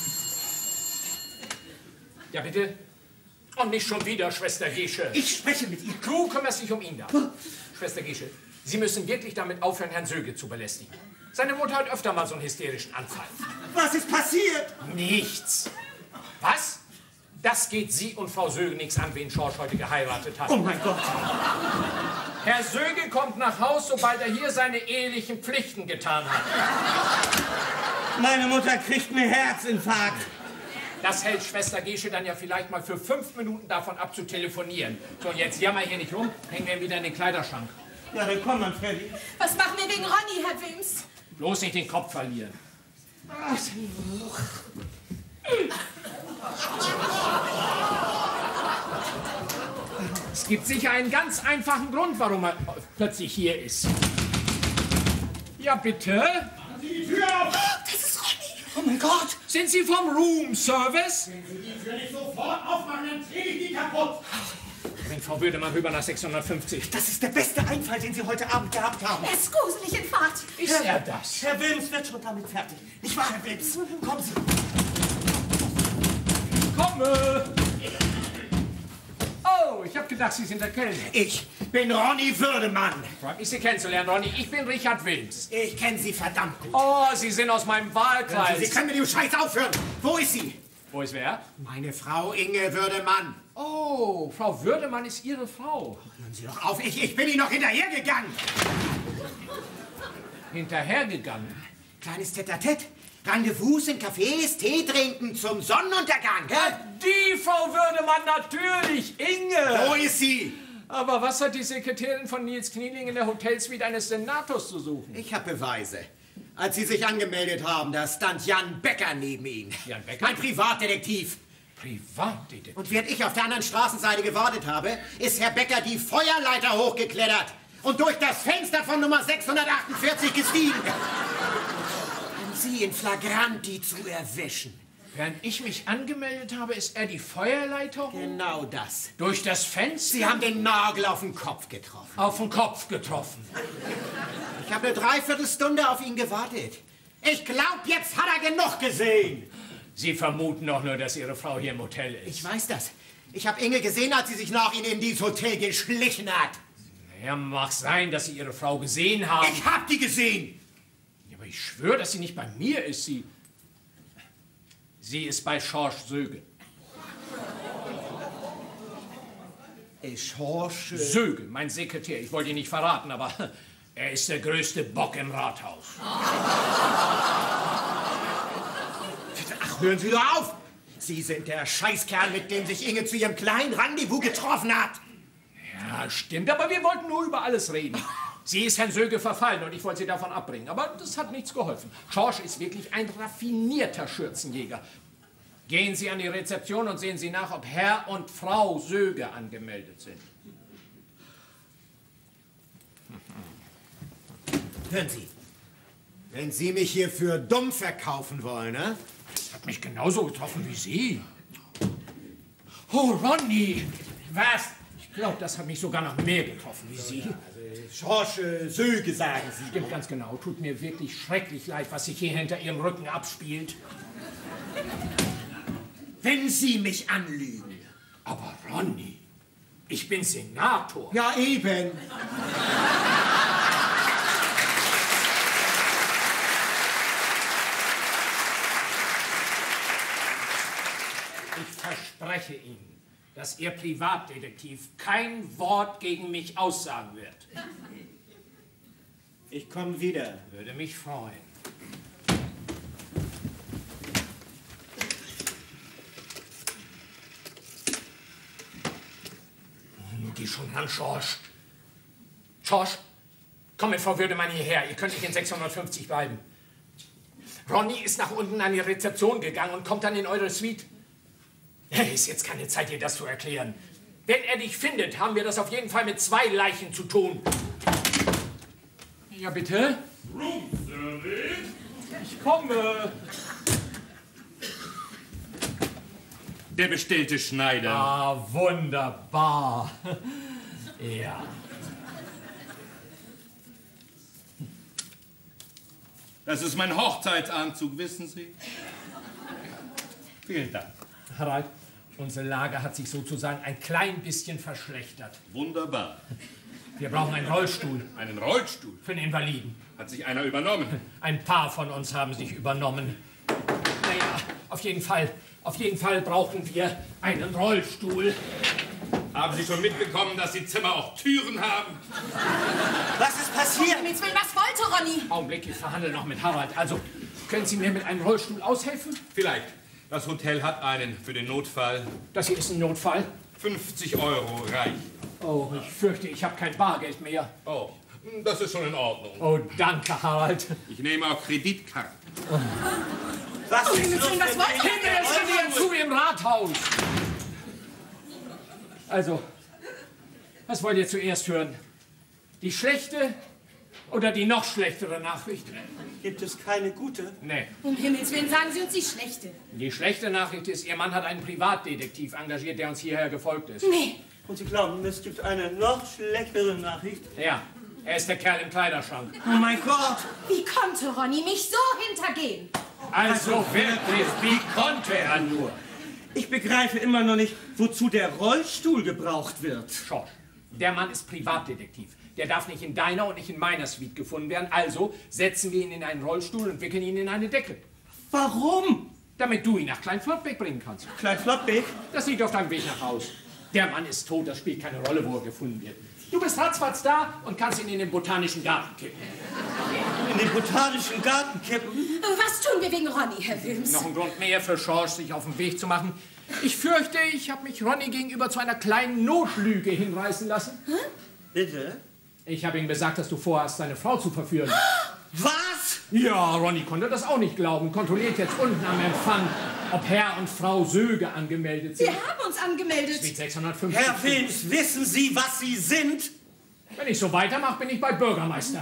Ja, bitte? Und nicht schon wieder, Schwester Gesche. Ich spreche mit ihr. Du kümmerst dich um ihn da. Schwester Gesche, Sie müssen wirklich damit aufhören, Herrn Söge zu belästigen. Seine Mutter hat öfter mal so einen hysterischen Anfall. Was ist passiert? Nichts. Was? Das geht Sie und Frau Söge nichts an, wen Schorsch heute geheiratet hat. Oh mein Gott. Herr Söge kommt nach Haus, sobald er hier seine ehelichen Pflichten getan hat. Meine Mutter kriegt einen Herzinfarkt. Das hält Schwester Gesche dann ja vielleicht mal für 5 Minuten davon ab zu telefonieren. So, jetzt jammer hier nicht rum, hängen wir ihn wieder in den Kleiderschrank. Ja, dann komm mal, Freddy. Was machen wir wegen Ronny, Herr Wilms? Bloß nicht den Kopf verlieren. Es gibt sicher einen ganz einfachen Grund, warum er plötzlich hier ist. Ja, bitte? Die Tür auf! Das ist Ronny. Oh mein Gott. Sind Sie vom Room Service? Wenn Sie die Tür nicht sofort aufmachen, dann trete ich die kaputt! Bring Frau Würdemann rüber nach 650. Das ist der beste Einfall, den Sie heute Abend gehabt haben. Er ist gruselig in Fahrt. Ist er das? Herr Wilms wird schon damit fertig. Nicht wahr, Herr Wilms? Kommen Sie. Komme! Oh, ich Ich habe gedacht, Sie sind der Kellner. Ich bin Ronny Würdemann. Freut mich, Sie kennenzulernen, Ronny. Ich bin Richard Wilms. Ich kenne Sie verdammt gut. Oh, Sie sind aus meinem Wahlkreis. Sie können mit dem Scheiß aufhören. Wo ist sie? Wo ist wer? Meine Frau Inge Würdemann. Oh, Frau Würdemann ist Ihre Frau. Hören Sie doch auf, ich bin Ihnen noch hinterhergegangen. Hinterhergegangen? Kleines Tête-à-Tête. Rendezvous in Cafés, Tee trinken zum Sonnenuntergang. Die Frau Würdemann, natürlich, Inge. Wo ist sie? Aber was hat die Sekretärin von Nils Knieling in der Hotelsuite eines Senators zu suchen? Ich habe Beweise. Als Sie sich angemeldet haben, da stand Jan Becker neben Ihnen. Jan Becker? Ein Privatdetektiv. Privatdetektiv? Und während ich auf der anderen Straßenseite gewartet habe, ist Herr Becker die Feuerleiter hochgeklettert und durch das Fenster von Nummer 648 gestiegen. Um Sie in Flagranti zu erwischen. Während ich mich angemeldet habe, ist er die Feuerleiter hoch? Genau das. Durch das Fenster? Sie haben den Nagel auf den Kopf getroffen. Auf den Kopf getroffen. Ich habe eine Dreiviertelstunde auf ihn gewartet. Ich glaube, jetzt hat er genug gesehen. Sie vermuten doch nur, dass Ihre Frau hier im Hotel ist. Ich weiß das. Ich habe Inge gesehen, als sie sich nach Ihnen in dieses Hotel geschlichen hat. Ja, mag sein, dass Sie Ihre Frau gesehen haben. Ich habe die gesehen. Ja, aber ich schwöre, dass sie nicht bei mir ist. Sie ist bei Schorsch Söge. Schorsch Söge, mein Sekretär. Ich wollte ihn nicht verraten, aber er ist der größte Bock im Rathaus. Ach, hören Sie doch auf! Sie sind der Scheißkerl, mit dem sich Inge zu ihrem kleinen Rendezvous getroffen hat. Ja, stimmt, aber wir wollten nur über alles reden. Sie ist Herrn Söge verfallen und ich wollte sie davon abbringen. Aber das hat nichts geholfen. Schorsch ist wirklich ein raffinierter Schürzenjäger. Gehen Sie an die Rezeption und sehen Sie nach, ob Herr und Frau Söge angemeldet sind. Hören Sie, wenn Sie mich hier für dumm verkaufen wollen, ne? Das hat mich genauso getroffen wie Sie. Oh, Ronny! Was? Ich glaube, das hat mich sogar noch mehr getroffen wie Sie. Schorsch Söge, sagen Sie. Stimmt ganz genau. Tut mir wirklich schrecklich leid, was sich hier hinter Ihrem Rücken abspielt. Wenn Sie mich anlügen. Aber Ronny, ich bin Senator. Ja, eben. Ich verspreche Ihnen, dass Ihr Privatdetektiv kein Wort gegen mich aussagen wird. Ich komme wieder. Würde mich freuen. Nun geh schon ran, Schorsch. Schorsch, komm mit Frau Würdemann hierher. Ihr könnt nicht in 650 bleiben. Ronny ist nach unten an die Rezeption gegangen und kommt dann in eure Suite. Ist jetzt keine Zeit, dir das zu erklären. Wenn er dich findet, haben wir das auf jeden Fall mit 2 Leichen zu tun. Ja, bitte? Room Service. Ich komme. Der bestellte Schneider. Ah, wunderbar. Ja. Das ist mein Hochzeitsanzug, wissen Sie? Vielen Dank. Harald, unsere Lage hat sich sozusagen ein klein bisschen verschlechtert. Wunderbar. Wir brauchen einen Rollstuhl Einen Rollstuhl. für den Invaliden. Hat sich einer übernommen. Ein paar von uns haben sich übernommen. Naja, auf jeden Fall brauchen wir einen Rollstuhl. Haben Sie schon mitbekommen, dass die Zimmer auch Türen haben? Was ist passiert? Himmels Willen, was wollte Ronny? Augenblick, ich verhandle noch mit Harald. Also, können Sie mir mit einem Rollstuhl aushelfen? Vielleicht. Das Hotel hat einen für den Notfall. Das hier ist ein Notfall. 50 € reicht. Oh, ich fürchte, ich habe kein Bargeld mehr. Oh, das ist schon in Ordnung. Oh, danke, Harald. Ich nehme auch Kreditkarten. Was ist Himmels Willen, was wollte Hinter es geht zu im Rathaus. Also, was wollt ihr zuerst hören? Die schlechte oder die noch schlechtere Nachricht? Gibt es keine gute? Nee. Um Himmels Willen, sagen Sie uns die schlechte. Die schlechte Nachricht ist, Ihr Mann hat einen Privatdetektiv engagiert, der uns hierher gefolgt ist. Nee. Und Sie glauben, es gibt eine noch schlechtere Nachricht? Ja, er ist der Kerl im Kleiderschrank. Oh mein Gott! Wie konnte Ronny mich so hintergehen? Also wirklich, wie konnte er nur? Ich begreife immer noch nicht, wozu der Rollstuhl gebraucht wird. Schorsch, der Mann ist Privatdetektiv. Der darf nicht in deiner und nicht in meiner Suite gefunden werden. Also setzen wir ihn in einen Rollstuhl und wickeln ihn in eine Decke. Warum? Damit du ihn nach Klein Flottbeck bringen kannst. Klein Flottbeck? Das liegt auf deinem Weg nach Haus. Der Mann ist tot, das spielt keine Rolle, wo er gefunden wird. Du bist ratzfatz da und kannst ihn in den Botanischen Garten kippen. In den Botanischen Garten kippen? Was tun wir wegen Ronny, Herr Wilms? Noch ein Grund mehr für Schorsch, sich auf den Weg zu machen. Ich fürchte, ich habe mich Ronny gegenüber zu einer kleinen Notlüge hinreißen lassen. Hm? Bitte? Ich habe ihm gesagt, dass du vorhast, seine Frau zu verführen. Was? Ja, Ronny konnte das auch nicht glauben. Kontrolliert jetzt unten am Empfang, ob Herr und Frau Söge angemeldet sind. Wir haben uns angemeldet. Suite 650. Herr Wilms, wissen Sie, was Sie sind? Wenn ich so weitermache, bin ich bald Bürgermeister.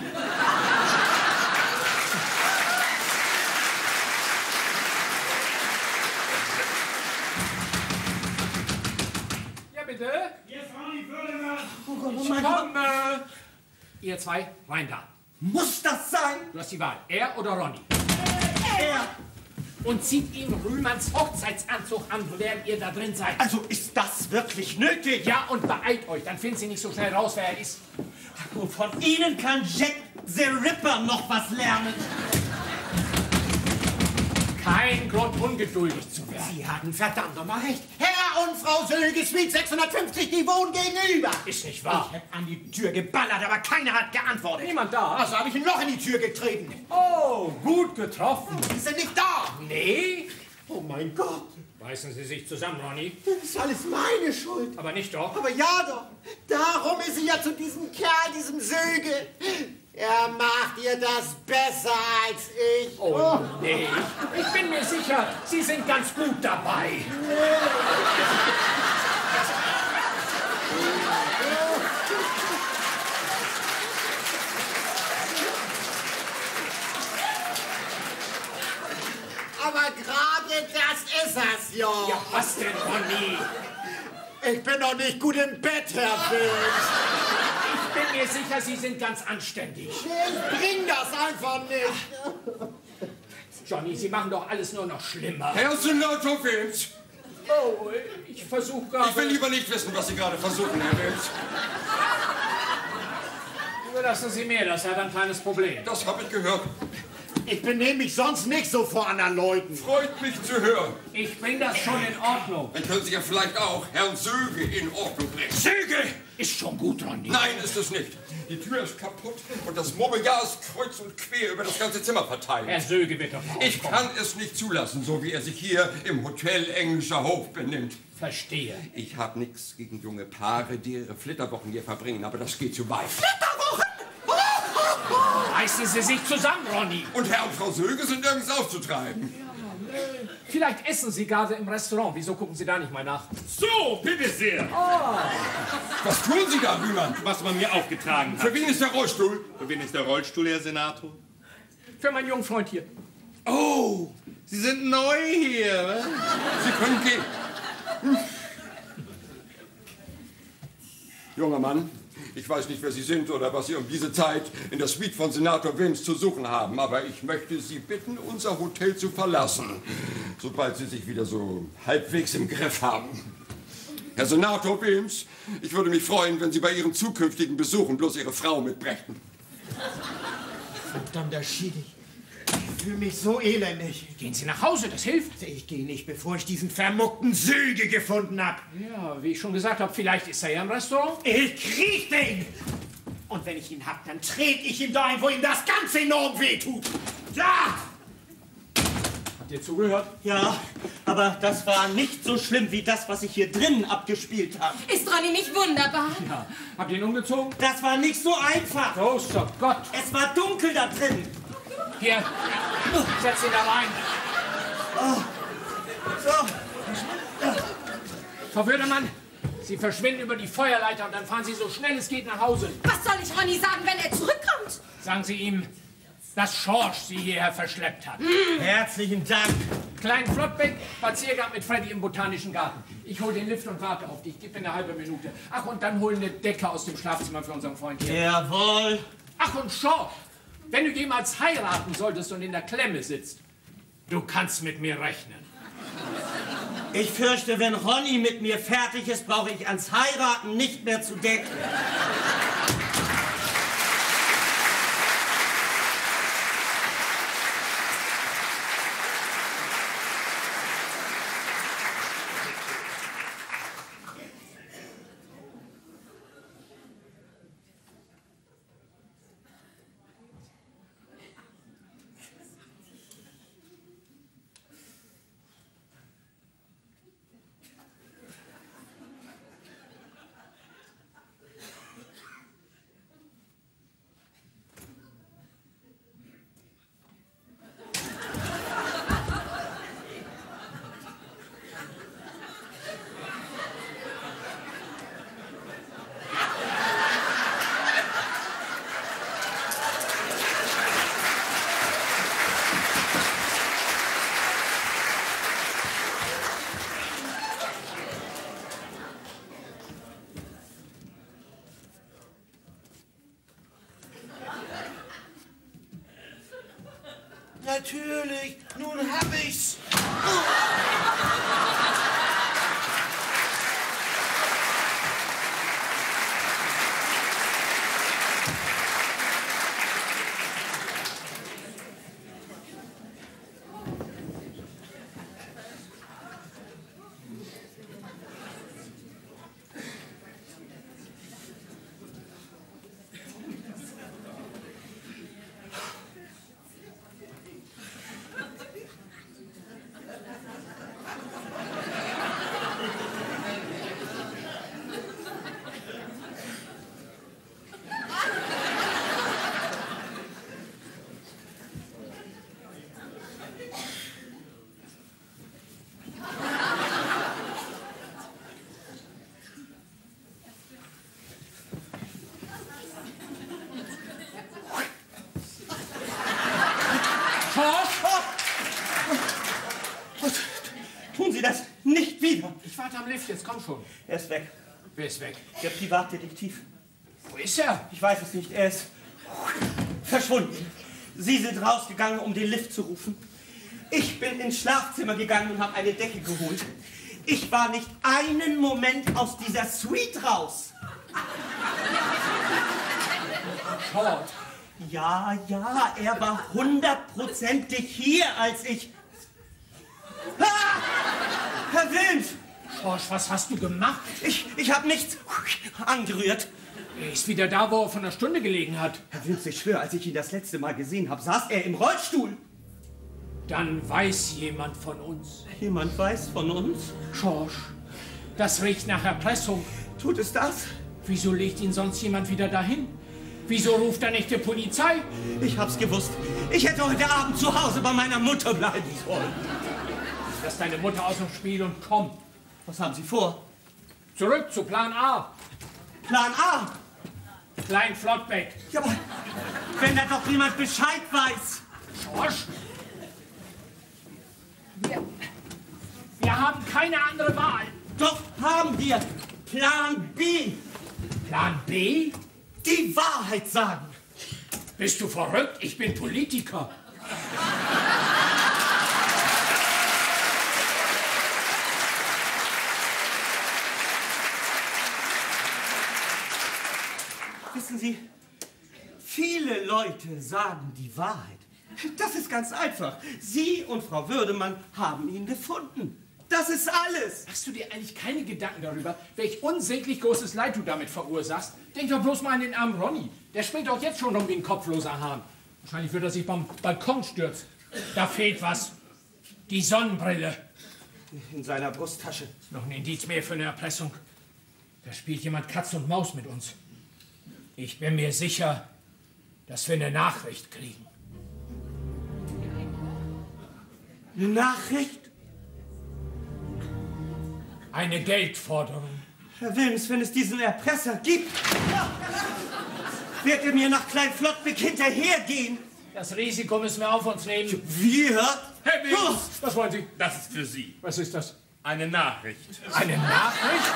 Ja, bitte? Hier ist Ronny Würdemann. Ich komme. Ihr zwei, rein da. Muss das sein? Du hast die Wahl. Er oder Ronny. Er. Und zieht ihm Rühmanns Hochzeitsanzug an, während ihr da drin seid. Also ist das wirklich nötig? Ja, und beeilt euch, dann finden Sie nicht so schnell raus, wer er ist. Und von Ihnen kann Jack the Ripper noch was lernen. Kein Grund, ungeduldig zu werden. Sie hatten verdammt nochmal recht. Herr und Frau Söge, Suite 650, die wohnen gegenüber. Ist nicht wahr. Ich hätte an die Tür geballert, aber keiner hat geantwortet. Niemand da. Also habe ich ein Loch in die Tür getreten. Oh, gut getroffen. Sie sind nicht da. Nee? Oh mein Gott, Reißen Sie sich zusammen, Ronny. das ist alles meine Schuld. Aber nicht doch. Aber ja doch, darum ist sie ja zu diesem Kerl, diesem Söge. Er macht ihr das besser als ich. Oh, nee. Ich bin mir sicher, Sie sind ganz gut dabei. Aber gerade das ist es, ja. Ja, was denn, Ronny? Ich bin doch nicht gut im Bett, Herr Wilms. Ich bin mir sicher, Sie sind ganz anständig. Ich bring das einfach nicht. Johnny, Sie machen doch alles nur noch schlimmer. Herr Senator Wilms, Oh, ich versuche gerade... ich will lieber nicht wissen, was Sie gerade versuchen, Herr Wilms. Überlassen Sie mir das, er hat ein kleines Problem. Das habe ich gehört. Ich benehme mich sonst nicht so vor anderen Leuten. Freut mich zu hören. Ich bring das schon in Ordnung. Dann können Sie ja vielleicht auch Herrn Söge in Ordnung bringen. Züge! Ist schon gut, Ronny. Nein, ist es nicht. Die Tür ist kaputt und das Mobiliar ist kreuz und quer über das ganze Zimmer verteilt. Herr Söge wird doch Ich rauskommen. kann es nicht zulassen, so wie er sich hier im Hotel Englischer Hof benimmt. Verstehe. Ich habe nichts gegen junge Paare, die ihre Flitterwochen hier verbringen, aber das geht zu weit. Reißen Sie sich zusammen, Ronny. Und Herr und Frau Söge sind nirgends aufzutreiben. Vielleicht essen Sie gerade im Restaurant. Wieso gucken Sie da nicht mal nach? So, bitte sehr. Was tun Sie da, Rühmann? Was man mir aufgetragen hat. Für wen ist der Rollstuhl? Für wen ist der Rollstuhl, Herr Senator? Für meinen jungen Freund hier. Oh, Sie sind neu hier, was? Sie können gehen. Junger Mann, ich weiß nicht, wer Sie sind oder was Sie um diese Zeit in der Suite von Senator Wilms zu suchen haben, aber ich möchte Sie bitten, unser Hotel zu verlassen, sobald Sie sich wieder so halbwegs im Griff haben. Herr Senator Wilms, ich würde mich freuen, wenn Sie bei Ihren zukünftigen Besuchen bloß Ihre Frau mitbrächten. Verdammter Schiedi. Ich fühle mich so elendig. Gehen Sie nach Hause, das hilft. Ich gehe nicht, bevor ich diesen vermuckten Söge gefunden habe. Ja, wie ich schon gesagt habe, vielleicht ist er ja im Restaurant. Ich krieg den! Und wenn ich ihn hab, dann trete ich ihm dahin, wo ihm das ganz enorm wehtut. Ja! Habt ihr zugehört? Ja, aber das war nicht so schlimm wie das, was ich hier drinnen abgespielt habe. Ist Ronny nicht wunderbar? Ja. Habt ihr ihn umgezogen? Das war nicht so einfach. Großer Gott. Es war dunkel da drin. Hier, setz ihn da rein. So, Frau Würdemann, Sie verschwinden über die Feuerleiter und dann fahren Sie so schnell es geht nach Hause. Was soll ich Ronny sagen, wenn er zurückkommt? Sagen Sie ihm, dass Schorsch Sie hierher verschleppt hat. herzlichen Dank. Kleinen Flottbeck, Spaziergang mit Freddy im Botanischen Garten. Ich hole den Lift und warte auf dich. Gib mir eine halbe Minute. Ach, und dann hol eine Decke aus dem Schlafzimmer für unseren Freund hier. Jawohl. Ach, und Schorsch, wenn du jemals heiraten solltest und in der Klemme sitzt, du kannst mit mir rechnen. Ich fürchte, wenn Ronny mit mir fertig ist, brauche ich ans Heiraten nicht mehr zu denken. Natürlich, nun hab ich's. Tun Sie das nicht wieder. Ich warte am Lift, jetzt komm schon. Er ist weg. Wer ist weg? Der Privatdetektiv. Wo ist er? Ich weiß es nicht. Er ist verschwunden. Sie sind rausgegangen, um den Lift zu rufen. Ich bin ins Schlafzimmer gegangen und habe eine Decke geholt. Ich war nicht einen Moment aus dieser Suite raus. Short. Ja, er war 100%ig hier, als ich... Ah! Herr Wilms! Schorsch, was hast du gemacht? Ich habe nichts angerührt. Er ist wieder da, wo er von einer Stunde gelegen hat. Herr Wilms, ich schwöre, als ich ihn das letzte Mal gesehen habe, saß er im Rollstuhl. Dann weiß jemand von uns. Jemand weiß von uns? Schorsch, das riecht nach Erpressung. Tut es das? Wieso legt ihn sonst jemand wieder dahin? Wieso ruft er nicht die Polizei? Ich hab's gewusst. Ich hätte heute Abend zu Hause bei meiner Mutter bleiben sollen. Lass deine Mutter aus dem Spiel und komm. Was haben Sie vor? Zurück zu Plan A. Plan A? Klein Flottbeck. Ja, aber wenn da doch niemand Bescheid weiß. Schorsch. Wir haben keine andere Wahl. Doch haben wir Plan B. Plan B? Die Wahrheit sagen. Bist du verrückt? Ich bin Politiker. Wissen Sie, viele Leute sagen die Wahrheit. Das ist ganz einfach. Sie und Frau Würdemann haben ihn gefunden. Das ist alles. Machst du dir eigentlich keine Gedanken darüber, welch unsäglich großes Leid du damit verursachst? Denk doch bloß mal an den armen Ronny. Der springt doch jetzt schon rum wie ein kopfloser Hahn. Wahrscheinlich wird er sich beim Balkon stürzen. Da fehlt was. Die Sonnenbrille. In seiner Brusttasche. Noch ein Indiz mehr für eine Erpressung. Da spielt jemand Katz und Maus mit uns. Ich bin mir sicher, dass wir eine Nachricht kriegen. Eine Nachricht? Eine Geldforderung. Herr Wilms, wenn es diesen Erpresser gibt, wird er mir nach Klein Flottbeck hinterhergehen. Das Risiko müssen wir auf uns nehmen. Wir? Herr Wilms, was wollen Sie? Das ist für Sie. Was ist das? Eine Nachricht. Eine Nachricht?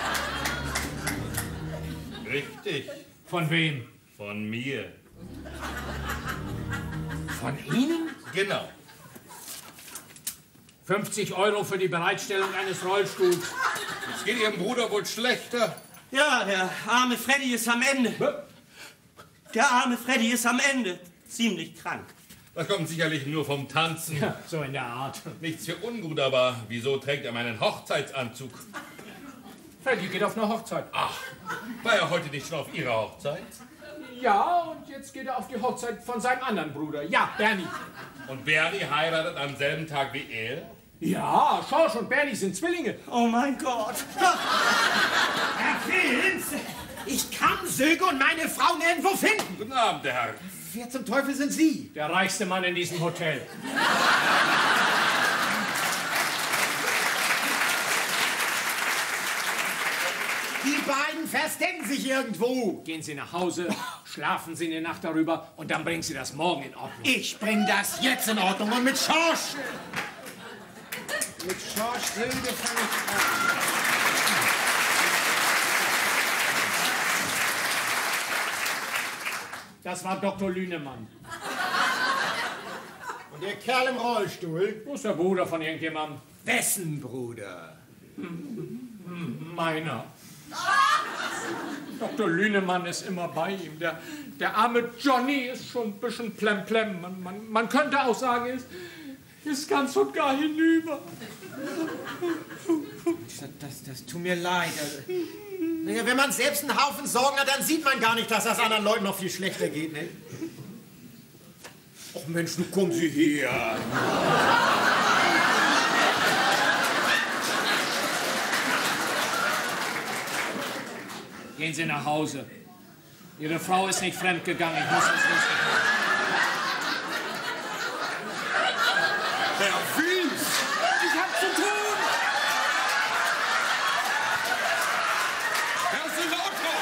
Richtig. Von wem? Von mir. Von Ihnen? Genau. 50 € für die Bereitstellung eines Rollstuhls. Es geht Ihrem Bruder wohl schlechter. Ja, der arme Freddy ist am Ende. Der arme Freddy ist am Ende. Ziemlich krank. Das kommt sicherlich nur vom Tanzen. Ja, so in der Art. Nichts für ungut, aber wieso trägt er meinen Hochzeitsanzug? Freddy geht auf eine Hochzeit. Ach, war er heute nicht schon auf Ihrer Hochzeit? Ja, und jetzt geht er auf die Hochzeit von seinem anderen Bruder. Ja, Bernie. Und Bernie heiratet am selben Tag wie er? Ja, Schorsch und Bernie sind Zwillinge. Oh mein Gott. Herr Filz, ich kann Söge und meine Frau nirgendwo finden. Guten Abend, der Herr. Wer zum Teufel sind Sie? Der reichste Mann in diesem Hotel. Die beiden verstecken sich irgendwo. Gehen Sie nach Hause, schlafen Sie eine Nacht darüber und dann bringen Sie das morgen in Ordnung. Ich bring das jetzt in Ordnung und mit Schorsch. Mit Schorsch Söge fange ich an. Das war Dr. Lünemann. Und der Kerl im Rollstuhl? Wo ist der Bruder von irgendjemandem? Wessen Bruder? Meiner. Dr. Lünemann ist immer bei ihm. Der arme Johnny ist schon ein bisschen plemplem. Man könnte auch sagen, ist ganz und gar hinüber. Das tut mir leid. Naja, wenn man selbst einen Haufen Sorgen hat, dann sieht man gar nicht, dass das anderen Leuten noch viel schlechter geht, ne? Ach Mensch, nun kommen Sie her. Gehen Sie nach Hause. Ihre Frau ist nicht fremdgegangen. Ich muss es wissen. Herr Filz! Ich hab zu tun! Herr Senator!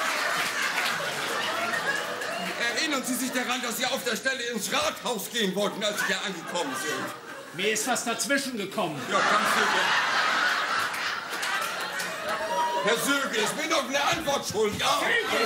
Erinnern Sie sich daran, dass Sie auf der Stelle ins Rathaus gehen wollten, als Sie hier angekommen sind? Mir ist was dazwischen gekommen. Ja, ganz sicher. Herr Söge, ist mir doch eine Antwort schuldig. Ja.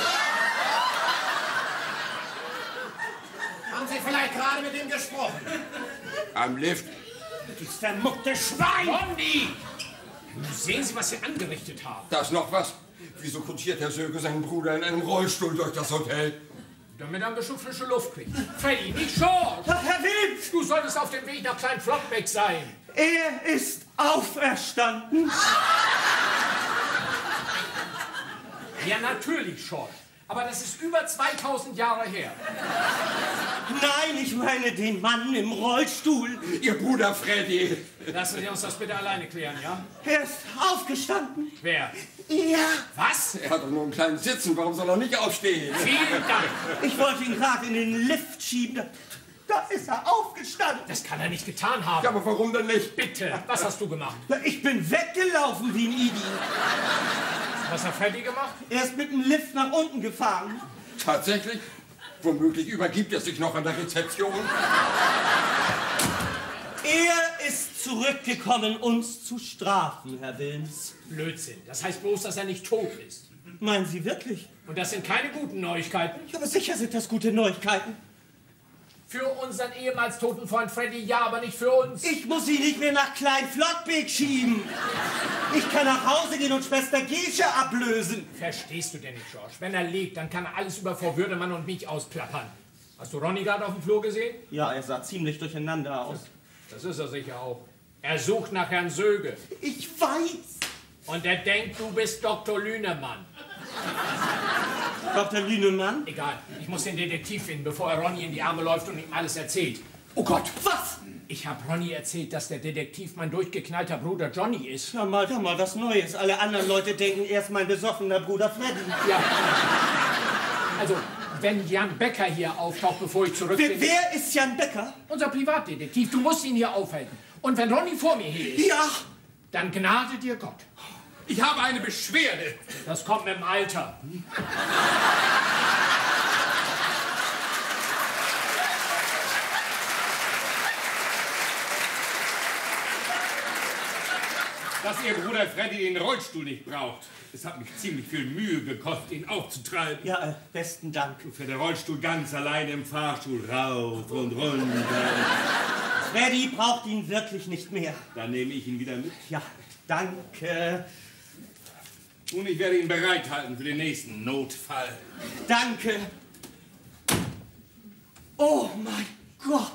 Haben Sie vielleicht gerade mit ihm gesprochen? Am Lift. Dieses vermuckte Schwein! Ronny! Sehen Sie, was Sie angerichtet haben. Das noch was? Wieso kutschiert Herr Söge seinen Bruder in einem Rollstuhl durch das Hotel? Damit er ein bisschen frische Luft kriegt. Freddy, nicht Schorsch! Herr Wilms! Du solltest auf dem Weg nach Klein Flottbeck sein. Er ist auferstanden. Ja, natürlich, Schorsch. Aber das ist über 2000 Jahre her. Nein, ich meine den Mann im Rollstuhl. Ihr Bruder Freddy. Lassen Sie uns das bitte alleine klären, ja? Er ist aufgestanden. Wer? Ja. Was? Er hat doch nur einen kleinen Sitzen, warum soll er nicht aufstehen? Vielen Dank. Ich wollte ihn gerade in den Lift schieben. Da ist er aufgestanden. Das kann er nicht getan haben. Ja, aber warum denn nicht? Bitte, was hast du gemacht? Ich bin weggelaufen wie ein Idi. Was hat Freddy gemacht? Er ist mit dem Lift nach unten gefahren. Tatsächlich? Womöglich übergibt er sich noch an der Rezeption. Er ist zurückgekommen, uns zu strafen, Herr Wilms. Blödsinn. Das heißt bloß, dass er nicht tot ist. Meinen Sie wirklich? Und das sind keine guten Neuigkeiten. Ja, aber sicher sind das gute Neuigkeiten. Für unseren ehemals toten Freund Freddy ja, aber nicht für uns. Ich muss ihn nicht mehr nach Klein Flottbeek schieben. Ich kann nach Hause gehen und Schwester Gesche ablösen. Verstehst du denn nicht, George? Wenn er lebt, dann kann er alles über Frau Würdemann und mich ausplappern. Hast du Ronny gerade auf dem Flur gesehen? Ja, er sah ziemlich durcheinander aus. Das ist er sicher auch. Er sucht nach Herrn Söge. Ich weiß. Und er denkt, du bist Dr. Lünemann. Dr. Lünemann? Egal, ich muss den Detektiv finden, bevor er Ronny in die Arme läuft und ihm alles erzählt. Oh Gott! Was? Ich habe Ronny erzählt, dass der Detektiv mein durchgeknallter Bruder Johnny ist. Ja, mal was Neues. Alle anderen Leute denken, er ist mein besoffener Bruder Freddy. Ja. Also, wenn Jan Becker hier auftaucht, bevor ich zurück bin... Wer ist Jan Becker? Unser Privatdetektiv. Du musst ihn hier aufhalten. Und wenn Ronny vor mir hier ist... Ja. Dann gnade dir Gott. Ich habe eine Beschwerde. Das kommt mit dem Alter. Dass Ihr Bruder Freddy den Rollstuhl nicht braucht. Es hat mich ziemlich viel Mühe gekostet, ihn aufzutreiben. Ja, besten Dank. Und für den Rollstuhl ganz alleine im Fahrstuhl rauf und runter. Freddy braucht ihn wirklich nicht mehr. Dann nehme ich ihn wieder mit. Ja, danke. Und ich werde ihn bereithalten für den nächsten Notfall. Danke. Oh mein Gott.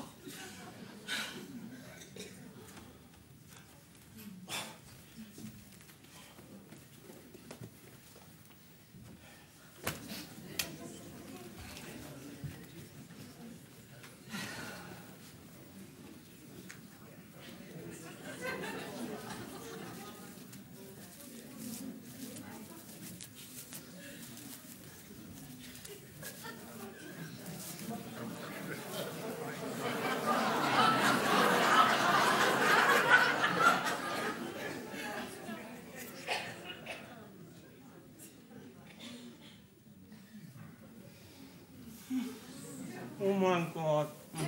Oh mein Gott.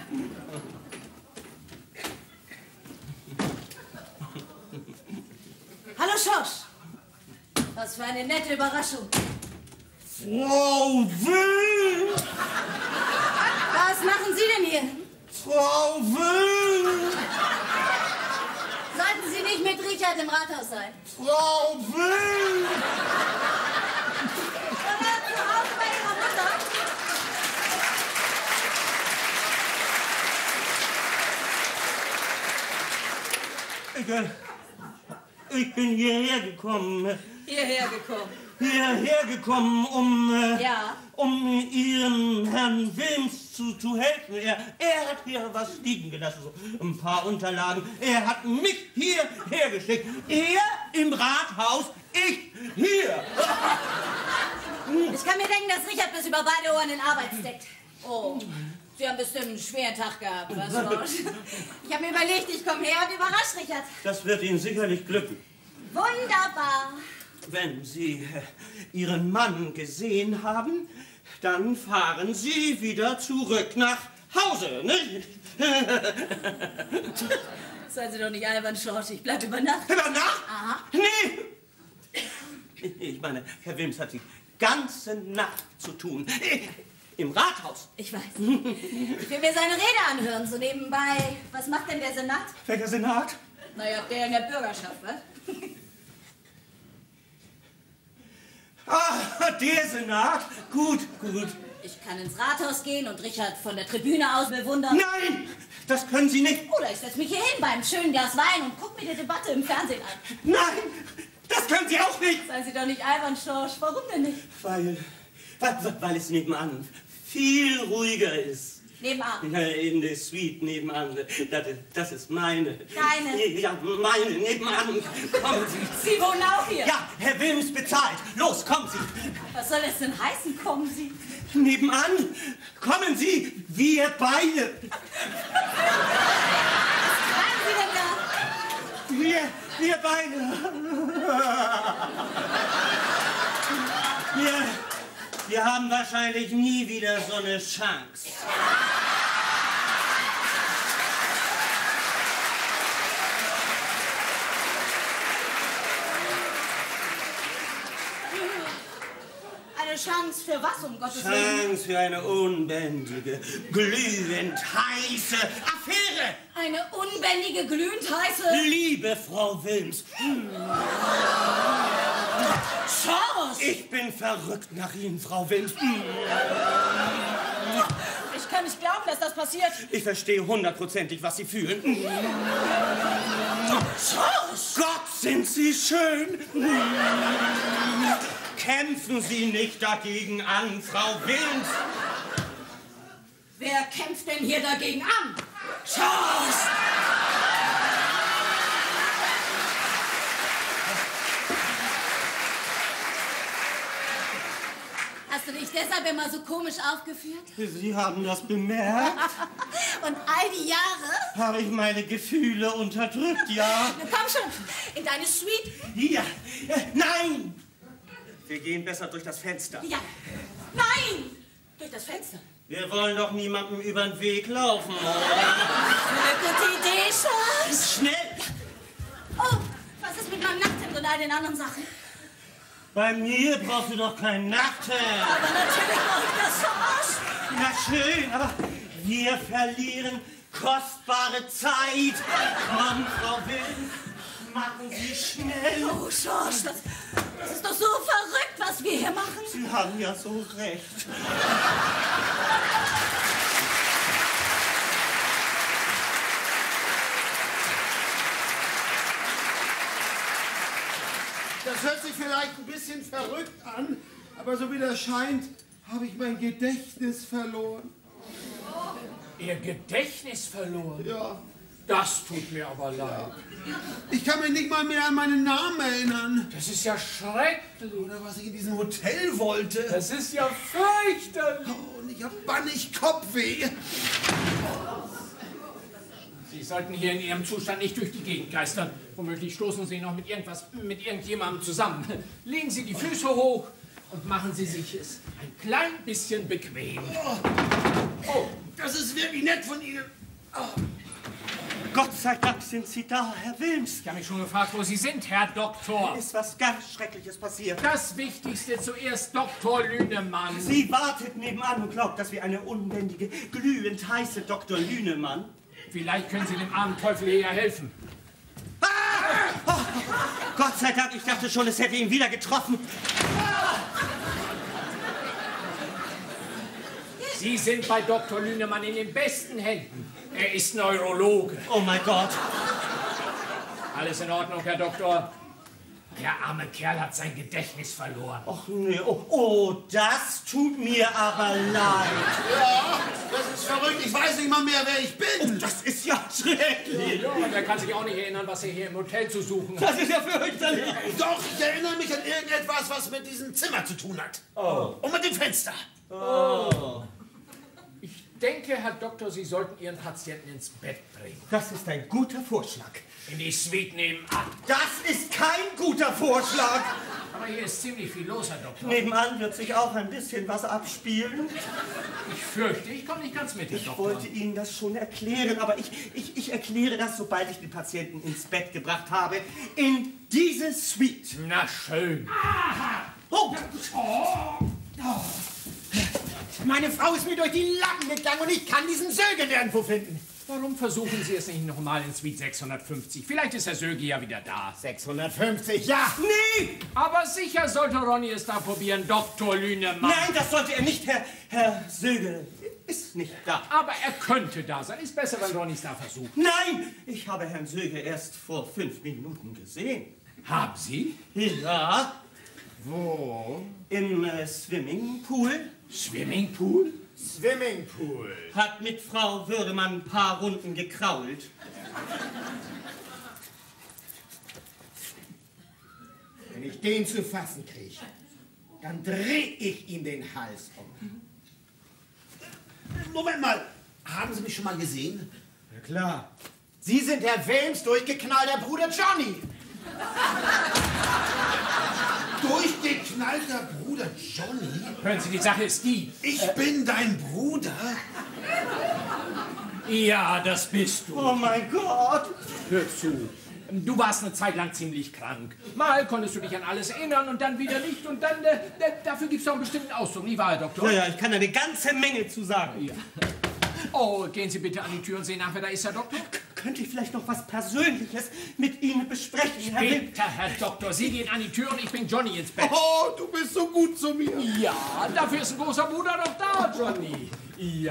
Hallo Schorsch. Was für eine nette Überraschung. Frau Will! Was machen Sie denn hier? Frau Will! Sollten Sie nicht mit Richard im Rathaus sein? Frau Will! Oder zu Hause bei Ihrer Mutter? Ich bin hierher gekommen. Hierher gekommen. Hierher gekommen, Ja. um Ihren Herrn Wilms zu helfen. Er hat hier was liegen gelassen, so ein paar Unterlagen. Er hat mich hierher geschickt. Er im Rathaus, ich hier. Ich kann mir denken, dass Richard bis über beide Ohren in Arbeit steckt. Oh, Sie haben bestimmt einen schweren Tag gehabt, was Schorsch? Ich habe mir überlegt, ich komme her und überrasche Richard. Das wird Ihnen sicherlich glücken. Wunderbar. Wenn Sie Ihren Mann gesehen haben, dann fahren Sie wieder zurück nach Hause, nicht? Seien Sie doch nicht albern, Schorsch. Ich bleib über Nacht. Über Nacht? Aha. Nee! Ich meine, Herr Wilms hat die ganze Nacht zu tun. Im Rathaus. Ich weiß. Ich will mir seine Rede anhören, so nebenbei. Was macht denn der Senat? Welcher Senat? Naja, der in der Bürgerschaft, was? Ah, der Senat. Gut, gut. Ich kann ins Rathaus gehen und Richard von der Tribüne aus bewundern. Nein, das können Sie nicht. Oder ich setze mich hier hin beim schönen Glas Wein und gucke mir die Debatte im Fernsehen an. Nein, das können Sie auch nicht. Seien Sie doch nicht albern, Schorsch. Warum denn nicht? Weil es nebenan viel ruhiger ist. Nebenan. Ja, in der Suite nebenan. Das ist meine. Deine? Ja, meine, nebenan. Kommen Sie. Sie wohnen auch hier? Ja, Herr Wilms bezahlt. Los, kommen Sie. Was soll es denn heißen, kommen Sie? Nebenan. Kommen Sie, wir beide. Was tragen Sie denn da? Wir beide. Wir haben wahrscheinlich nie wieder so eine Chance. Eine Chance für was, um Gottes Willen? Chance für eine unbändige, glühend heiße Affäre. Eine unbändige, glühend heiße... Liebe Frau Wilms. Schorsch! Ich bin verrückt nach Ihnen, Frau Wilms. Ich kann nicht glauben, dass das passiert. Ich verstehe hundertprozentig, was Sie fühlen. Schorsch! Gott, sind Sie schön. Kämpfen Sie nicht dagegen an, Frau Wilms. Wer kämpft denn hier dagegen an? Schorsch! Hast du dich deshalb immer so komisch aufgeführt? Sie haben das bemerkt? Und all die Jahre? Habe ich meine Gefühle unterdrückt, ja? Na, komm schon, in deine Suite. Ja. Nein! Wir gehen besser durch das Fenster. Ja. Nein! Durch das Fenster. Wir wollen doch niemandem über den Weg laufen, oder? Eine gute Idee, Schorsch. Schnell! Oh, was ist mit meinem Nachthemd und all den anderen Sachen? Bei mir brauchst du doch kein Nachthemd. Aber natürlich brauche ich das, Schorsch. Na schön, aber wir verlieren kostbare Zeit. Komm, Frau Wilms, machen Sie schnell. Oh, Schorsch, das ist doch so verrückt, was wir hier machen. Sie haben ja so recht. Das hört sich vielleicht ein bisschen verrückt an, aber so wie das scheint, habe ich mein Gedächtnis verloren. Ihr Gedächtnis verloren? Ja. Das tut mir aber leid. Ich kann mich nicht mal mehr an meinen Namen erinnern. Das ist ja schrecklich. Oder was ich in diesem Hotel wollte. Das ist ja fürchterlich. Oh, und ich habe bannig Kopfweh. Sie sollten hier in Ihrem Zustand nicht durch die Gegend geistern. Womöglich stoßen Sie noch mit irgendjemandem zusammen. Legen Sie die Füße hoch und machen Sie sich es ein klein bisschen bequem. Oh, das ist wirklich nett von Ihnen. Oh. Gott sei Dank sind Sie da, Herr Wilms. Ich habe mich schon gefragt, wo Sie sind, Herr Doktor. Ist was ganz Schreckliches passiert. Das Wichtigste zuerst, Dr. Lünemann. Sie wartet nebenan und glaubt, dass wir eine unbändige, glühend heiße Dr. Lünemann. Vielleicht können Sie dem armen Teufel hier ja helfen. Oh, Gott sei Dank, ich dachte schon, es hätte ihn wieder getroffen. Sie sind bei Dr. Lünemann in den besten Händen. Er ist Neurologe. Oh mein Gott. Alles in Ordnung, Herr Doktor? Der arme Kerl hat sein Gedächtnis verloren. Och nee, oh, das tut mir aber leid. Ja, das ist verrückt. Ich weiß nicht mal mehr, wer ich bin. Oh, das ist ja schrecklich. Ja, und er kann sich auch nicht erinnern, was er hier im Hotel zu suchen hat. Das ist ja fürchterlich. Doch, ich erinnere mich an irgendetwas, was mit diesem Zimmer zu tun hat. Oh. Und mit dem Fenster. Oh. Ich denke, Herr Doktor, Sie sollten Ihren Patienten ins Bett bringen. Das ist ein guter Vorschlag. In die Suite nebenan. Das ist kein guter Vorschlag. Aber hier ist ziemlich viel los, Herr Doktor. Nebenan wird sich auch ein bisschen was abspielen. Ich fürchte, ich komme nicht ganz mit, Herr Ich Doktor. wollte Ihnen das schon erklären, aber ich erkläre das, sobald ich den Patienten ins Bett gebracht habe, in diese Suite. Na schön. Oh. Meine Frau ist mir durch die Lappen gegangen und ich kann diesen Söge nirgendwo finden. Warum versuchen Sie es nicht nochmal in Suite 650? Vielleicht ist Herr Sögi ja wieder da. 650, ja. Nee! Aber sicher sollte Ronny es da probieren, Dr. Lünemann. Nein, das sollte er nicht, Herr Söge ist nicht da. Aber er könnte da sein. Ist besser, wenn Ronny es da versucht. Nein, ich habe Herrn Söge erst vor 5 Minuten gesehen. Haben Sie? Ja, Wo? im Swimmingpool. Swimmingpool? Swimmingpool. Hat mit Frau Würdemann ein paar Runden gekrault. Wenn ich den zu fassen kriege, dann drehe ich ihm den Hals um. Moment mal, haben Sie mich schon mal gesehen? Na klar. Sie sind Herr Wilms durchgeknallter Bruder Johnny. Durchgeknallter Bruder Johnny? Hören Sie, die Sache ist die. Ich bin dein Bruder? Ja, das bist du. Oh mein Gott! Hör zu. Du warst eine Zeit lang ziemlich krank. Mal konntest du dich an alles erinnern und dann wieder nicht. Und dann, dafür gibt es doch einen bestimmten Ausdruck, nie wahr, Herr Doktor? Ja, ich kann eine ganze Menge zu sagen. Ja. Oh, gehen Sie bitte an die Tür und sehen nach, wer da ist, Herr Doktor. Könnte ich vielleicht noch was Persönliches mit Ihnen besprechen, Herr Wilms? Bitte, Herr Doktor, Sie gehen an die Tür und ich bring Johnny ins Bett. Oh, du bist so gut zu mir. Ja, dafür ist ein großer Bruder doch da, Johnny. Ja.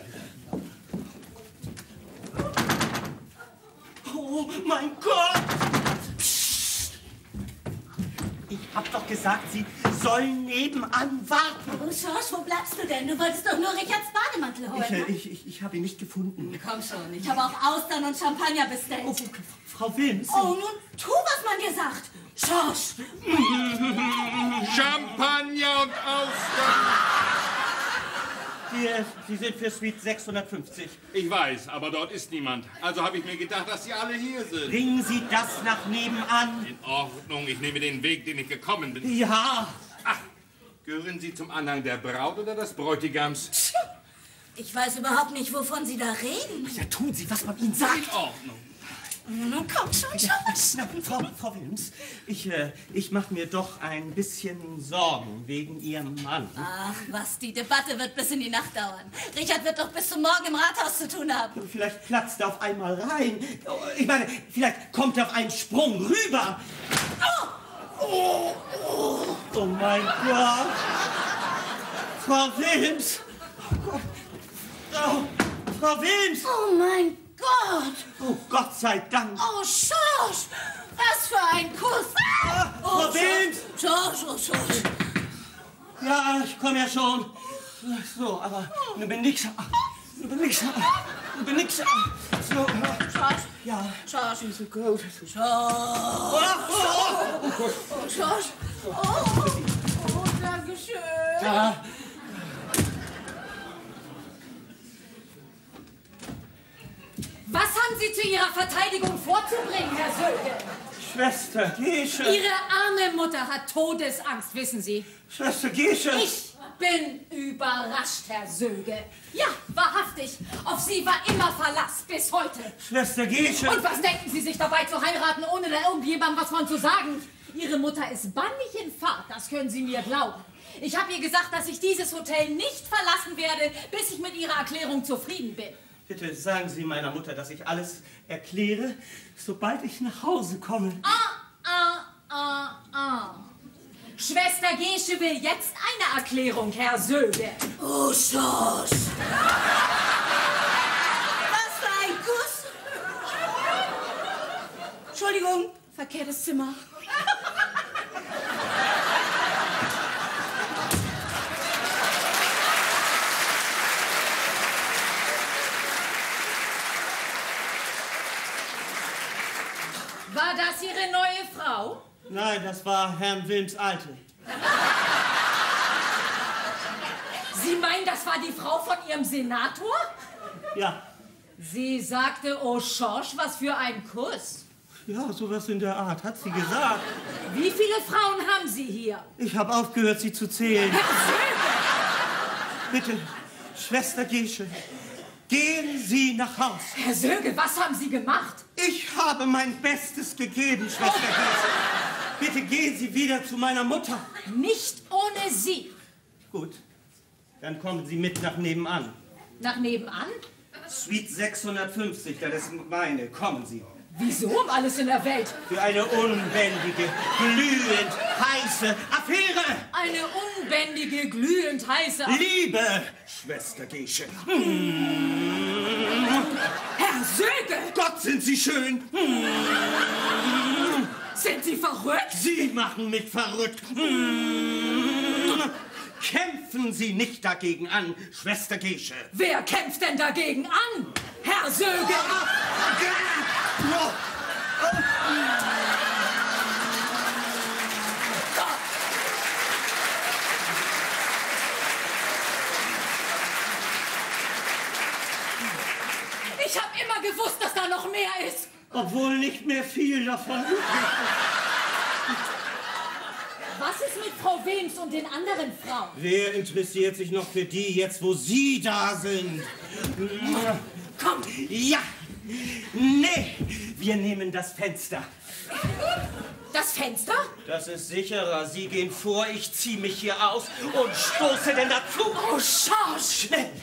Oh mein Gott! Ich hab doch gesagt, Sie sollen nebenan warten. Oh, Schorsch, wo bleibst du denn? Du wolltest doch nur Richards Bademantel holen. Ich habe ihn nicht gefunden. Komm schon, ich habe auch Austern und Champagner bestellt. Oh, Frau Wilms. Oh, nun tu, was man dir sagt. Schorsch! Champagner und Austern. Sie sind für Suite 650. Ich weiß, aber dort ist niemand. Also habe ich mir gedacht, dass Sie alle hier sind. Bringen Sie das nach nebenan. In Ordnung, ich nehme den Weg, den ich gekommen bin. Ja. Ach, gehören Sie zum Anhang der Braut oder des Bräutigams? Ich weiß überhaupt nicht, wovon Sie da reden. Ja, tun Sie, was man Ihnen sagt. In Ordnung. Nun kommt schon, George. Frau Wilms, ich mache mir doch ein bisschen Sorgen wegen Ihrem Mann. Ach, was, die Debatte wird bis in die Nacht dauern. Richard wird doch bis zum Morgen im Rathaus zu tun haben. Vielleicht platzt er auf einmal rein. Ich meine, vielleicht kommt er auf einen Sprung rüber. Oh mein Gott. Frau Wilms. Oh Gott. Frau Wilms. Oh mein Gott. Oh, Gott sei Dank. Oh, George. Was für ein Kuss. Frau Wilms. George. Ja, ich komme ja schon. So, aber nun bin nix. So. George. Ja. George. Ist so gut. George. Oh, danke schön. Ja. Was haben Sie zu Ihrer Verteidigung vorzubringen, Herr Söge? Schwester Gesche. Ihre arme Mutter hat Todesangst, wissen Sie. Schwester Gesche. Ich bin überrascht, Herr Söge. Ja, wahrhaftig. Auf Sie war immer Verlass, bis heute. Schwester Gesche. Und was denken Sie sich dabei zu heiraten, ohne da irgendjemandem was von zu sagen? Ihre Mutter ist bannig in Fahrt, das können Sie mir glauben. Ich habe ihr gesagt, dass ich dieses Hotel nicht verlassen werde, bis ich mit Ihrer Erklärung zufrieden bin. Bitte sagen Sie meiner Mutter, dass ich alles erkläre, sobald ich nach Hause komme. Schwester Gesche will jetzt eine Erklärung, Herr Söge. Oh, George. Was für ein Kuss. Entschuldigung, verkehrtes Zimmer. War das Ihre neue Frau? Nein, das war Herrn Wilms Alte. Sie meinen, das war die Frau von Ihrem Senator? Ja. Sie sagte, oh Schorsch, was für ein Kuss. Ja, sowas in der Art, hat sie gesagt. Wie viele Frauen haben Sie hier? Ich habe aufgehört, sie zu zählen. Herr Söge! Bitte, Schwester Gesche, gehen Sie nach Haus. Herr Söge, was haben Sie gemacht? Ich habe mein Bestes gegeben, Schwester Gesche. Bitte gehen Sie wieder zu meiner Mutter. Nicht ohne Sie. Gut, dann kommen Sie mit nach nebenan. Nach nebenan? Suite 650, das ist meine. Kommen Sie. Wieso um alles in der Welt? Für eine unbändige, glühend heiße Affäre. Eine unbändige, glühend heiße... Liebe Schwester Gesche. Herr Söge! Gott, sind Sie schön. Sind Sie verrückt? Sie machen mich verrückt. Kämpfen Sie nicht dagegen an, Schwester Gesche. Wer kämpft denn dagegen an? Herr Söge! Ich habe immer gewusst, dass da noch mehr ist. Obwohl nicht mehr viel davon übrig ist. Was ist mit Frau Wilms und den anderen Frauen? Wer interessiert sich noch für die jetzt, wo Sie da sind? Komm! Ja! Nee! Wir nehmen das Fenster. Das Fenster? Das ist sicherer. Sie gehen vor, ich ziehe mich hier aus und stoße denn dazu. Oh, Schorsch! Schnell!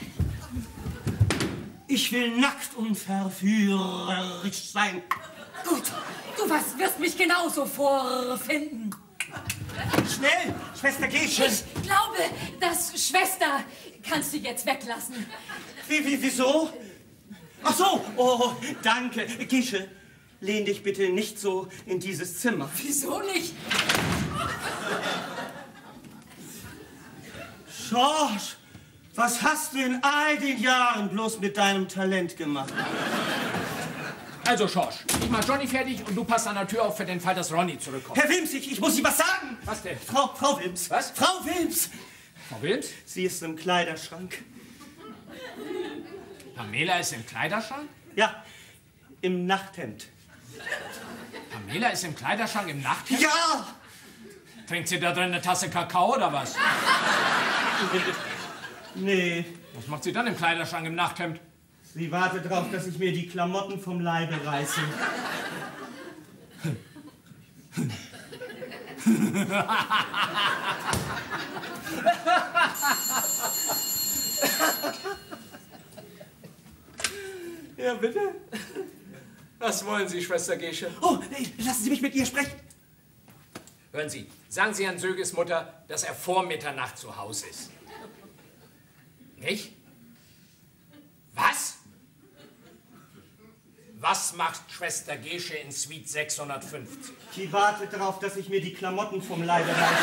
Ich will nackt und verführerisch sein. Gut, du wirst mich genauso vorfinden. Schnell, Schwester Gesche. Ich glaube, dass Schwester kannst du jetzt weglassen. Wieso? Ach so, oh, danke. Gesche, lehn dich bitte nicht so in dieses Zimmer. Wieso nicht? Schorsch, was hast du in all den Jahren bloß mit deinem Talent gemacht? Also, Schorsch, ich mach Johnny fertig und du passt an der Tür auf für den Fall, dass Ronny zurückkommt. Herr Wilms, ich muss Ihnen was sagen. Was denn? Frau Wilms. Was? Frau Wilms. Frau Wilms? Sie ist im Kleiderschrank. Pamela ist im Kleiderschrank? Ja, im Nachthemd. Pamela ist im Kleiderschrank im Nachthemd? Ja! Trinkt sie da drin eine Tasse Kakao oder was? Nee. Was macht sie dann im Kleiderschrank im Nachthemd? Sie wartet darauf, dass ich mir die Klamotten vom Leibe reiße. Ja, bitte? Was wollen Sie, Schwester Gesche? Oh, lassen Sie mich mit ihr sprechen. Hören Sie, sagen Sie Herrn Söges Mutter, dass er vor Mitternacht zu Hause ist. Nicht? Was? Was macht Schwester Gesche in Suite 650? Die wartet darauf, dass ich mir die Klamotten vom Leibe reiße.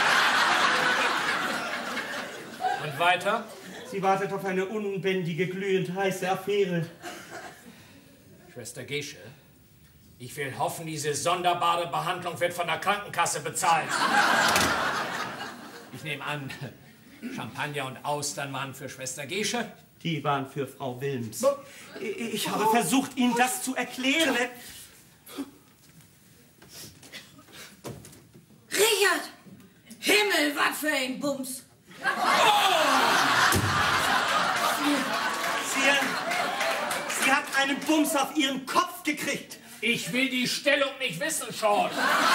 Und weiter? Sie wartet auf eine unbändige, glühend heiße Affäre. Schwester Gesche, ich will hoffen, diese sonderbare Behandlung wird von der Krankenkasse bezahlt. Ich nehme an, Champagner und Austern waren für Schwester Gesche. Die waren für Frau Wilms. Ich habe versucht, Ihnen das zu erklären. Richard! Himmel, was für ein Bums! Sie hat einen Bums auf ihren Kopf gekriegt. Ich will die Stellung nicht wissen, George.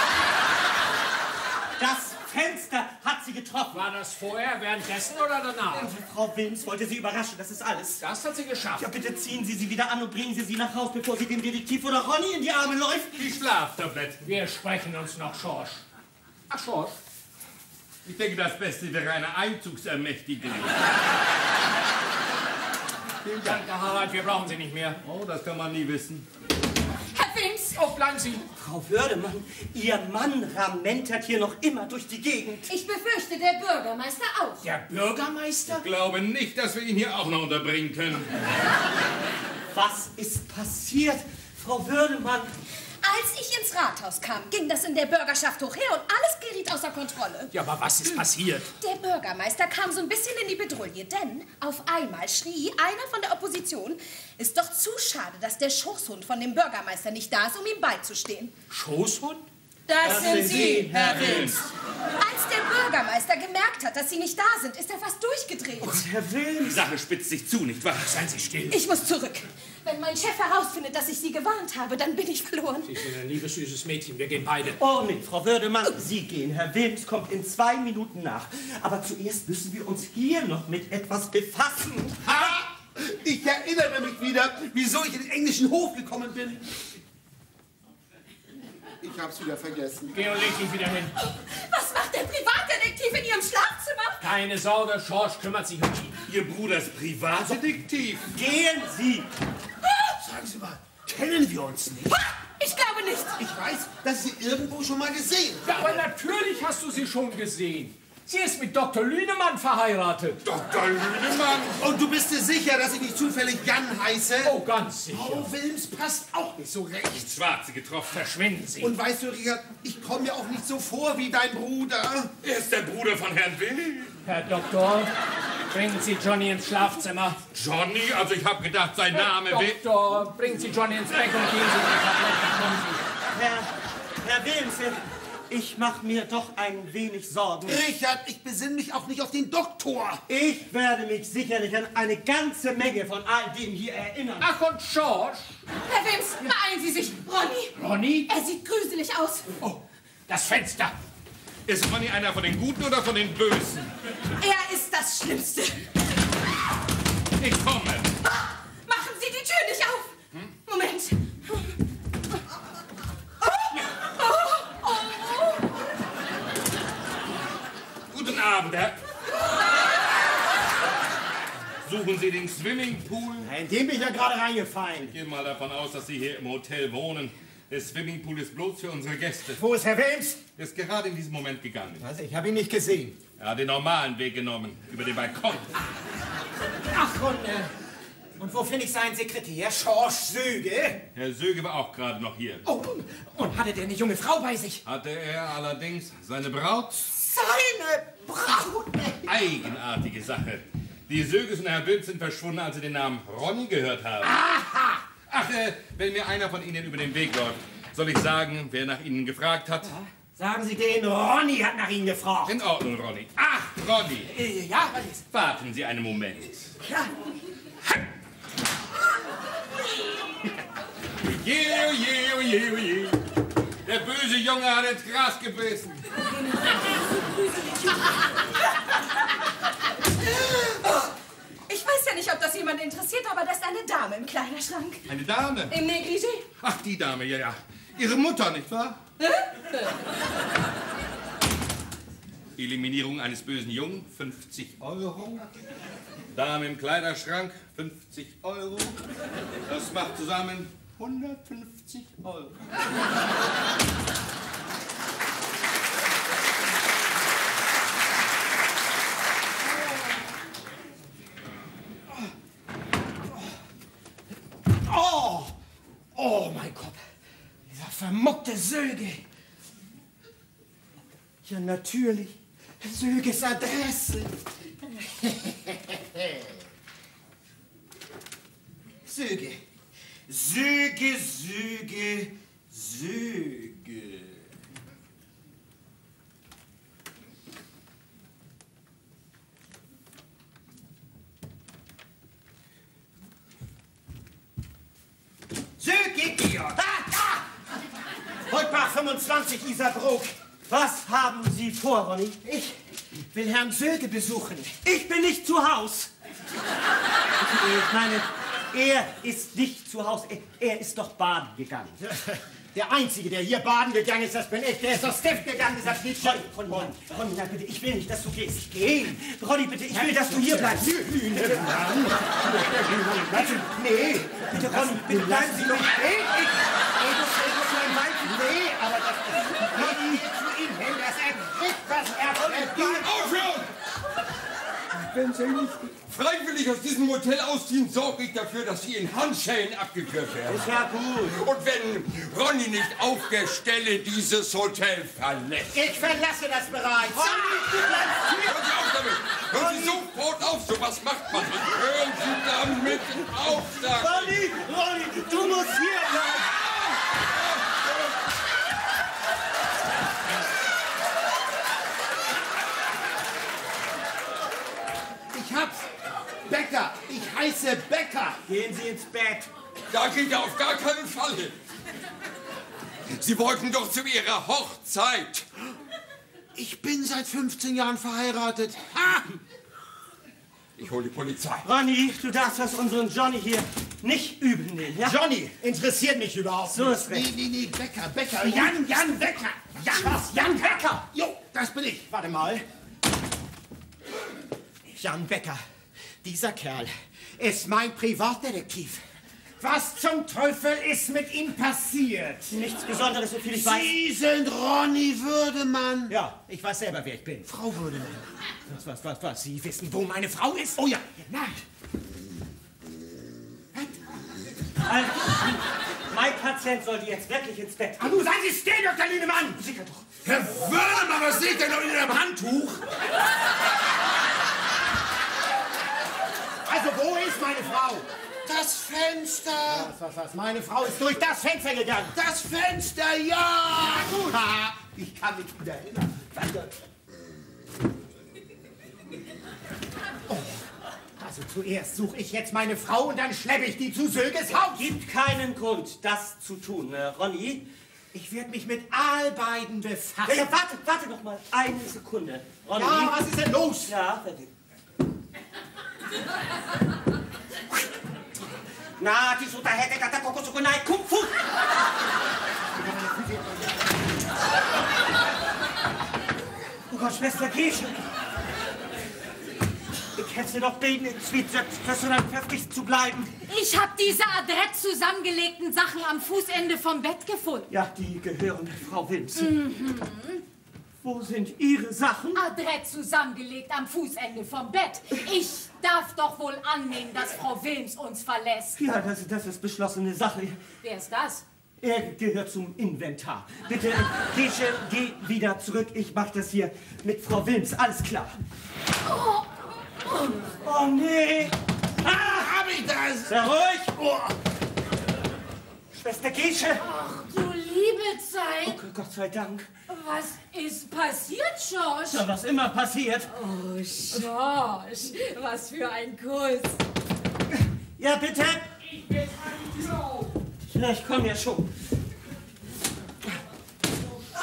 Das Fenster hat sie getroffen. War das vorher, währenddessen oder danach? Frau Wilms wollte sie überraschen, das ist alles. Das hat sie geschafft. Ja, bitte ziehen Sie sie wieder an und bringen Sie sie nach Haus, bevor sie dem Detektiv oder Ronny in die Arme läuft. Die Schlaftablette. Wir sprechen uns noch, George. Ach, George. Ich denke, das Beste wäre eine Einzugsermächtigung. Vielen Dank, Herr Harald, wir brauchen Sie nicht mehr. Oh, das kann man nie wissen. Herr Wilms! Oh, bleiben Sie. Frau Würdemann, Ihr Mann ramentert hier noch immer durch die Gegend. Ich befürchte, der Bürgermeister auch. Der Bürgermeister? Ich glaube nicht, dass wir ihn hier auch noch unterbringen können. Was ist passiert, Frau Würdemann? Als ich ins Rathaus kam, ging das in der Bürgerschaft hoch her und alles geriet außer Kontrolle. Ja, aber was ist passiert? Der Bürgermeister kam so ein bisschen in die Bedrulle, denn auf einmal schrie einer von der Opposition, ist doch zu schade, dass der Schoßhund von dem Bürgermeister nicht da ist, um ihm beizustehen. Schoßhund? Das sind Sie, Herr Wilms. Als der Bürgermeister gemerkt hat, dass Sie nicht da sind, ist er fast durchgedreht. Herr Wilms. Die Sache spitzt sich zu, nicht wahr? Seien Sie still. Ich muss zurück. Wenn mein Chef herausfindet, dass ich Sie gewarnt habe, dann bin ich verloren. Sie sind ein liebes, süßes Mädchen. Wir gehen beide. Oh, nee, Frau Würdemann, Sie gehen. Herr Wilms kommt in 2 Minuten nach. Aber zuerst müssen wir uns hier noch mit etwas befassen. Ha! Ich erinnere mich wieder, wieso ich in den englischen Hof gekommen bin. Ich hab's wieder vergessen. Geh und leg dich wieder hin. Was macht der Privatdetektiv in Ihrem Schlafzimmer? Keine Sorge, George kümmert sich um ihn. Ihr Bruder ist Privatdetektiv. Gehen Sie! Sagen Sie mal, kennen wir uns nicht? Ich glaube nicht. Ich weiß, dass ich Sie irgendwo schon mal gesehen habe. Ja, aber natürlich hast du sie schon gesehen. Sie ist mit Dr. Lünemann verheiratet. Dr. Lünemann. Und du bist dir sicher, dass ich nicht zufällig Jan heiße? Oh, ganz sicher. Frau Wilms passt auch nicht so recht. Schwarze getroffen. Verschwinden Sie. Und weißt du, Richard, ich komme mir auch nicht so vor wie dein Bruder. Er ist der Bruder von Herrn Will. Herr Doktor, bringen Sie Johnny ins Schlafzimmer. Johnny? Also ich habe gedacht, sein Name wäre... Doktor, bringen Sie Johnny ins Bett und gehen Sie in die Tabletten. Herr Wilms, ich mache mir doch ein wenig Sorgen. Richard, ich besinne mich auch nicht auf den Doktor. Ich werde mich sicherlich an eine ganze Menge von all dem hier erinnern. Ach, und George? Herr Wilms, beeilen Sie sich. Ronny. Ronny? Er sieht gruselig aus. Oh, das Fenster. Ist Ronny einer von den Guten oder von den Bösen? Er ist das Schlimmste. Ich komme. Machen Sie die Tür nicht auf. Moment. Guten Abend, Herr. Suchen Sie den Swimmingpool? In den bin ich ja gerade reingefallen. Ich gehe mal davon aus, dass Sie hier im Hotel wohnen. Der Swimmingpool ist bloß für unsere Gäste. Wo ist Herr Wilms? Er ist gerade in diesem Moment gegangen. Also, ich habe ihn nicht gesehen. Er hat den normalen Weg genommen, über den Balkon. Ach, und wo finde ich seinen Sekretär? George Söge? Herr Söge war auch gerade noch hier. Oh, und hatte der eine junge Frau bei sich? Hatte er allerdings seine Braut? Seine Braut? Eigenartige Sache. Die Söges und Herr Wilms sind verschwunden, als sie den Namen Ronny gehört haben. Aha! Ach, wenn mir einer von Ihnen über den Weg läuft, soll ich sagen, wer nach Ihnen gefragt hat? Sagen Sie den, Ronny hat nach Ihnen gefragt. In Ordnung, Ronny. Ach, Ronny. Ja, was ist? Warten Sie einen Moment. Ja. Oje, oje, oje, oje. Der böse Junge hat ins Gras gebissen. Ich weiß ja nicht, ob das jemand interessiert, aber da ist eine Dame im Kleiderschrank. Eine Dame? Im Negligé. Ach, die Dame, ja, ja. Ihre Mutter, nicht wahr? Eliminierung eines bösen Jungen, 50 €. Dame im Kleiderschrank, 50 €. Das macht zusammen 150 €. Oh! Oh, mein Gott. Dieser vermuckte Söge. Ja, natürlich. Söges Adresse. Söge. Söge, Söge, Söge. Söge, Georg. Holtbach 25, Isarbrook. Was haben Sie vor, Ronny? Ich will Herrn Söge besuchen. Ich bin nicht zu Haus. Ich meine, er ist nicht zu Hause. Er ist doch baden gegangen. Der Einzige, der hier baden gegangen ist, das bin ich. Der ist aus Stift gegangen, dieser Schnittchen. Ronny, nein, bitte, ich will nicht, dass du gehst. Gehen! Ronny, bitte, ich will, dass du hier bleibst. Nee, Bitte, Ronny, bitte bleiben Sie doch. Nee, aber das geht zu ihm hin, dass er kriegt, was er will. Aufhören! Wenn Sie nicht freiwillig aus diesem Hotel ausziehen, sorge ich dafür, dass Sie in Handschellen abgeführt werden. Ist ja gut. Und wenn Ronny nicht auf der Stelle dieses Hotel verlässt. Ich verlasse das bereits. Hören Sie auf damit! Hören Sie sofort auf! So was macht man nicht! Hören Sie damit auf! Ronny, du musst hier bleiben! Ich hab's. Becker. Ich heiße Becker. Gehen Sie ins Bett. Da geht er auf gar keinen Fall hin. Sie wollten doch zu Ihrer Hochzeit. Ich bin seit 15 Jahren verheiratet. Ha! Ich hole die Polizei. Ronny, du darfst das unseren Johnny hier nicht übel nehmen, ja? Johnny interessiert mich überhaupt So ist recht. Nee, Becker. Jan Becker. Jan Becker. Jo, das bin ich. Warte mal. Jan Becker, dieser Kerl ist mein Privatdetektiv. Was zum Teufel ist mit ihm passiert? Nichts Besonderes, so viel ich weiß. Sie sind Ronny Würdemann. Ja, ich weiß selber, wer ich bin. Frau Würdemann. Was? Sie wissen, wo meine Frau ist? Oh ja. Nein. Mein Patient sollte jetzt wirklich ins Bett Ah, gehen. du, seien Sie still, Dr. Lünemann! Sicher doch. Herr Würdemann, was seht ihr noch in Ihrem Handtuch? Also, wo ist meine Frau? Das Fenster. Was? Meine Frau ist durch das Fenster gegangen. Das Fenster, ja. Gut. Ich kann mich wieder erinnern. Oh, also zuerst suche ich jetzt meine Frau und dann schleppe ich die zu Söges Haus. Gibt keinen Grund, das zu tun, Ronny. Ich werde mich mit all beiden befassen. Ja, warte noch mal eine Sekunde. Ronny. Ja, was ist denn los? Ja, warte. Na, die Suta hätte da Kokosuko nein, Kung Fu. Oh Gott, Schwester Gesche. Ich hätte doch beten, in Suite 650 zu bleiben. Ich habe diese adrett zusammengelegten Sachen am Fußende vom Bett gefunden. Ja, die gehören Frau Wilms. Wo sind Ihre Sachen? Adrett zusammengelegt am Fußende vom Bett. Ich darf doch wohl annehmen, dass Frau Wilms uns verlässt. Ja, das ist beschlossene Sache. Wer ist das? Er gehört zum Inventar. Bitte, Gesche, geh wieder zurück. Ich mach das hier mit Frau Wilms. Alles klar. Oh, nee. Hab ich das? Sehr ruhig. Oh. Schwester Gesche. Ach, du liebe Zeit. Oh, Gott sei Dank. Was ist passiert, Schorsch? Ja, was immer passiert. Oh, Schorsch, was für ein Kuss. Ja, bitte. Ich will an die Tür auf. Ja, ich komme ja schon.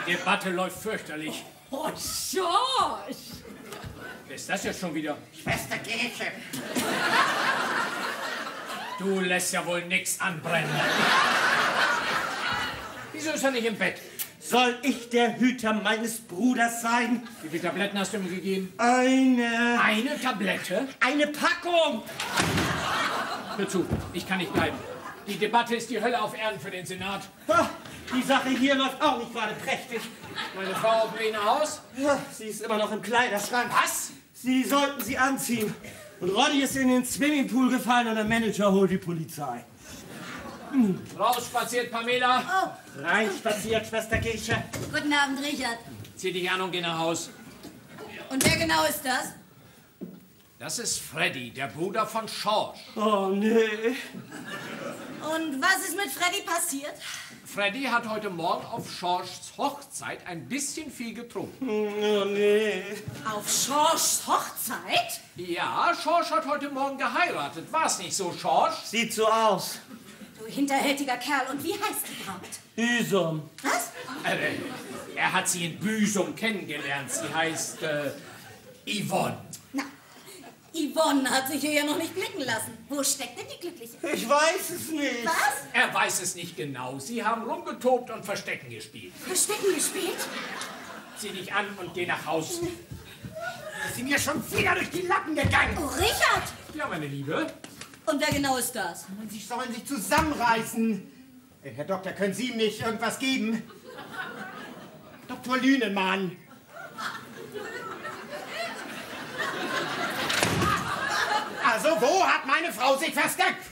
Die Debatte läuft fürchterlich. Oh, George! Wer ist das jetzt schon wieder? Schwester Gesche. Du lässt ja wohl nichts anbrennen. Wieso ist er nicht im Bett? Soll ich der Hüter meines Bruders sein? Wie viele Tabletten hast du ihm gegeben? Eine Tablette? Eine Packung! Hör zu, ich kann nicht bleiben. Die Debatte ist die Hölle auf Erden für den Senat. Die Sache hier läuft auch nicht gerade prächtig. Meine Frau auf dem Weg nach Haus? Sie ist immer noch im Kleiderschrank. Was? Sie sollten sie anziehen. Und Roddy ist in den Swimmingpool gefallen und der Manager holt die Polizei. Raus spaziert, Pamela. Oh, Rein spaziert, Schwester Gesche. guten Abend, Richard. Zieh dich an und geh nach Haus. Und wer genau ist das? Das ist Freddy, der Bruder von George. Oh, nee. Und was ist mit Freddy passiert? Freddy hat heute Morgen auf Georges Hochzeit ein bisschen viel getrunken. Oh, nee. Auf Georges Hochzeit? Ja, George hat heute Morgen geheiratet. War's nicht so, George? Sieht so aus. Du hinterhältiger Kerl. Und wie heißt die Braut? Büsum. Was? Er hat sie in Büsum kennengelernt. Sie heißt Yvonne. Na, Yvonne hat sich hier ja noch nicht blicken lassen. Wo steckt denn die Glückliche? Ich weiß es nicht. Was? Er weiß es nicht genau. Sie haben rumgetobt und Verstecken gespielt. Verstecken gespielt? Zieh dich an und geh nach Haus. Sie sind mir schon wieder durch die Lappen gegangen. Oh, Richard! Ja, meine Liebe. Und wer genau ist das? Sie sollen sich zusammenreißen. Herr Doktor, können Sie mir irgendwas geben? Dr. Lünemann. Also, wo hat meine Frau sich versteckt?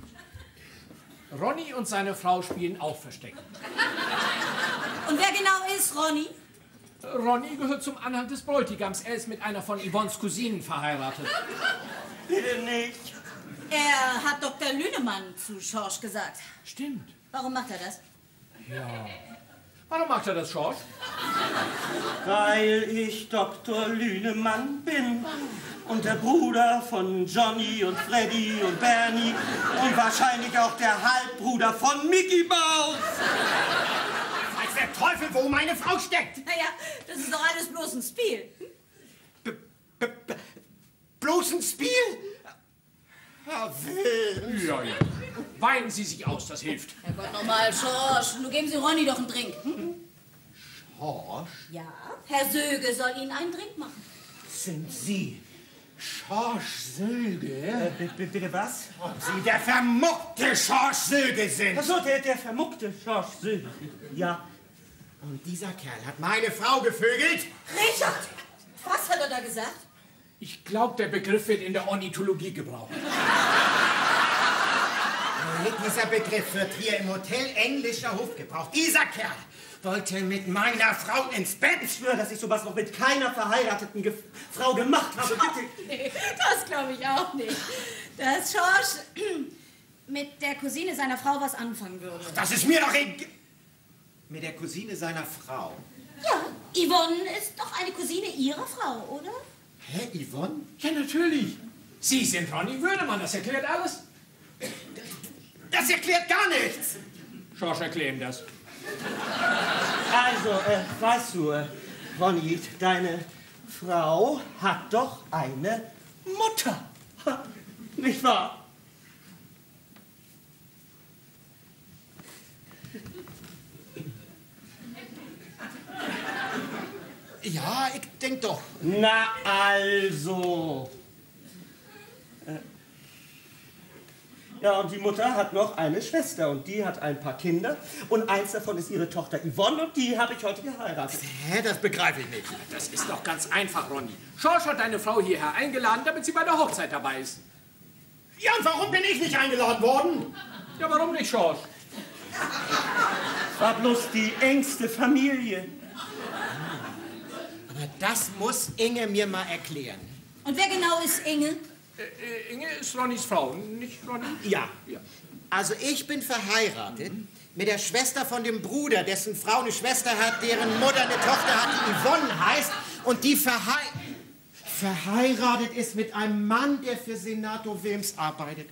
Ronny und seine Frau spielen auch Verstecken. Und wer genau ist Ronny? Ronny gehört zum Anhalt des Bräutigams. Er ist mit einer von Yvonnes Cousinen verheiratet. Bitte nicht. Er hat Dr. Lünemann zu George gesagt. Stimmt. Warum macht er das? Ja. Warum macht er das, George? Weil ich Dr. Lünemann bin und der Bruder von Johnny und Freddy und Bernie und wahrscheinlich auch der Halbbruder von Mickey Mouse. Weiß der Teufel, wo meine Frau steckt. Naja, das ist doch alles bloß ein Spiel. Bloß ein Spiel? Herr Wilms. Ja. Weinen Sie sich aus, das hilft. Herrgott, nochmal, George. Nun geben Sie Ronny doch einen Drink. George? Ja, Herr Söge soll Ihnen einen Drink machen. Sind Sie George Söge? Bitte was? Ob Sie der vermuckte George Söge sind? Achso, der vermuckte George Söge. Ja. Und dieser Kerl hat meine Frau gevögelt? Richard! Was hat er da gesagt? Ich glaube, der Begriff wird in der Ornithologie gebraucht. Dieser Begriff wird hier im Hotel Englischer Hof gebraucht. Dieser Kerl wollte mit meiner Frau ins Bett. Ich schwöre, dass ich sowas noch mit keiner verheirateten Frau gemacht habe. Bitte. Nee, das glaube ich auch nicht. Dass George mit der Cousine seiner Frau was anfangen würde. Das ist mir doch egal. Mit der Cousine seiner Frau? Ja, Yvonne ist doch eine Cousine Ihrer Frau, oder? Hä, Yvonne? Ja, natürlich. Sie sind Ronny Würdemann, das erklärt alles. Das erklärt gar nichts. George, erklär ihm das. Also, weißt du, Ronny, deine Frau hat doch eine Mutter. Nicht wahr? Ja, ich denk doch. Na also. Ja, und die Mutter hat noch eine Schwester und die hat ein paar Kinder und eins davon ist ihre Tochter Yvonne und die habe ich heute geheiratet. Hä, das begreife ich nicht. Das ist doch ganz einfach, Ronny. George hat deine Frau hierher eingeladen, damit sie bei der Hochzeit dabei ist. Ja, und warum bin ich nicht eingeladen worden? Ja, warum nicht, George? War bloß die engste Familie. Aber das muss Inge mir mal erklären. Und wer genau ist Inge? Inge ist Ronnys Frau, nicht Ronny? Ja. Also ich bin verheiratet mit der Schwester von dem Bruder, dessen Frau eine Schwester hat, deren Mutter eine Tochter hat, die Yvonne heißt und die verheiratet ist mit einem Mann, der für Senator Wilms arbeitet.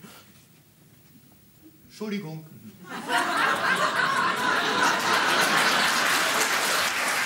Entschuldigung.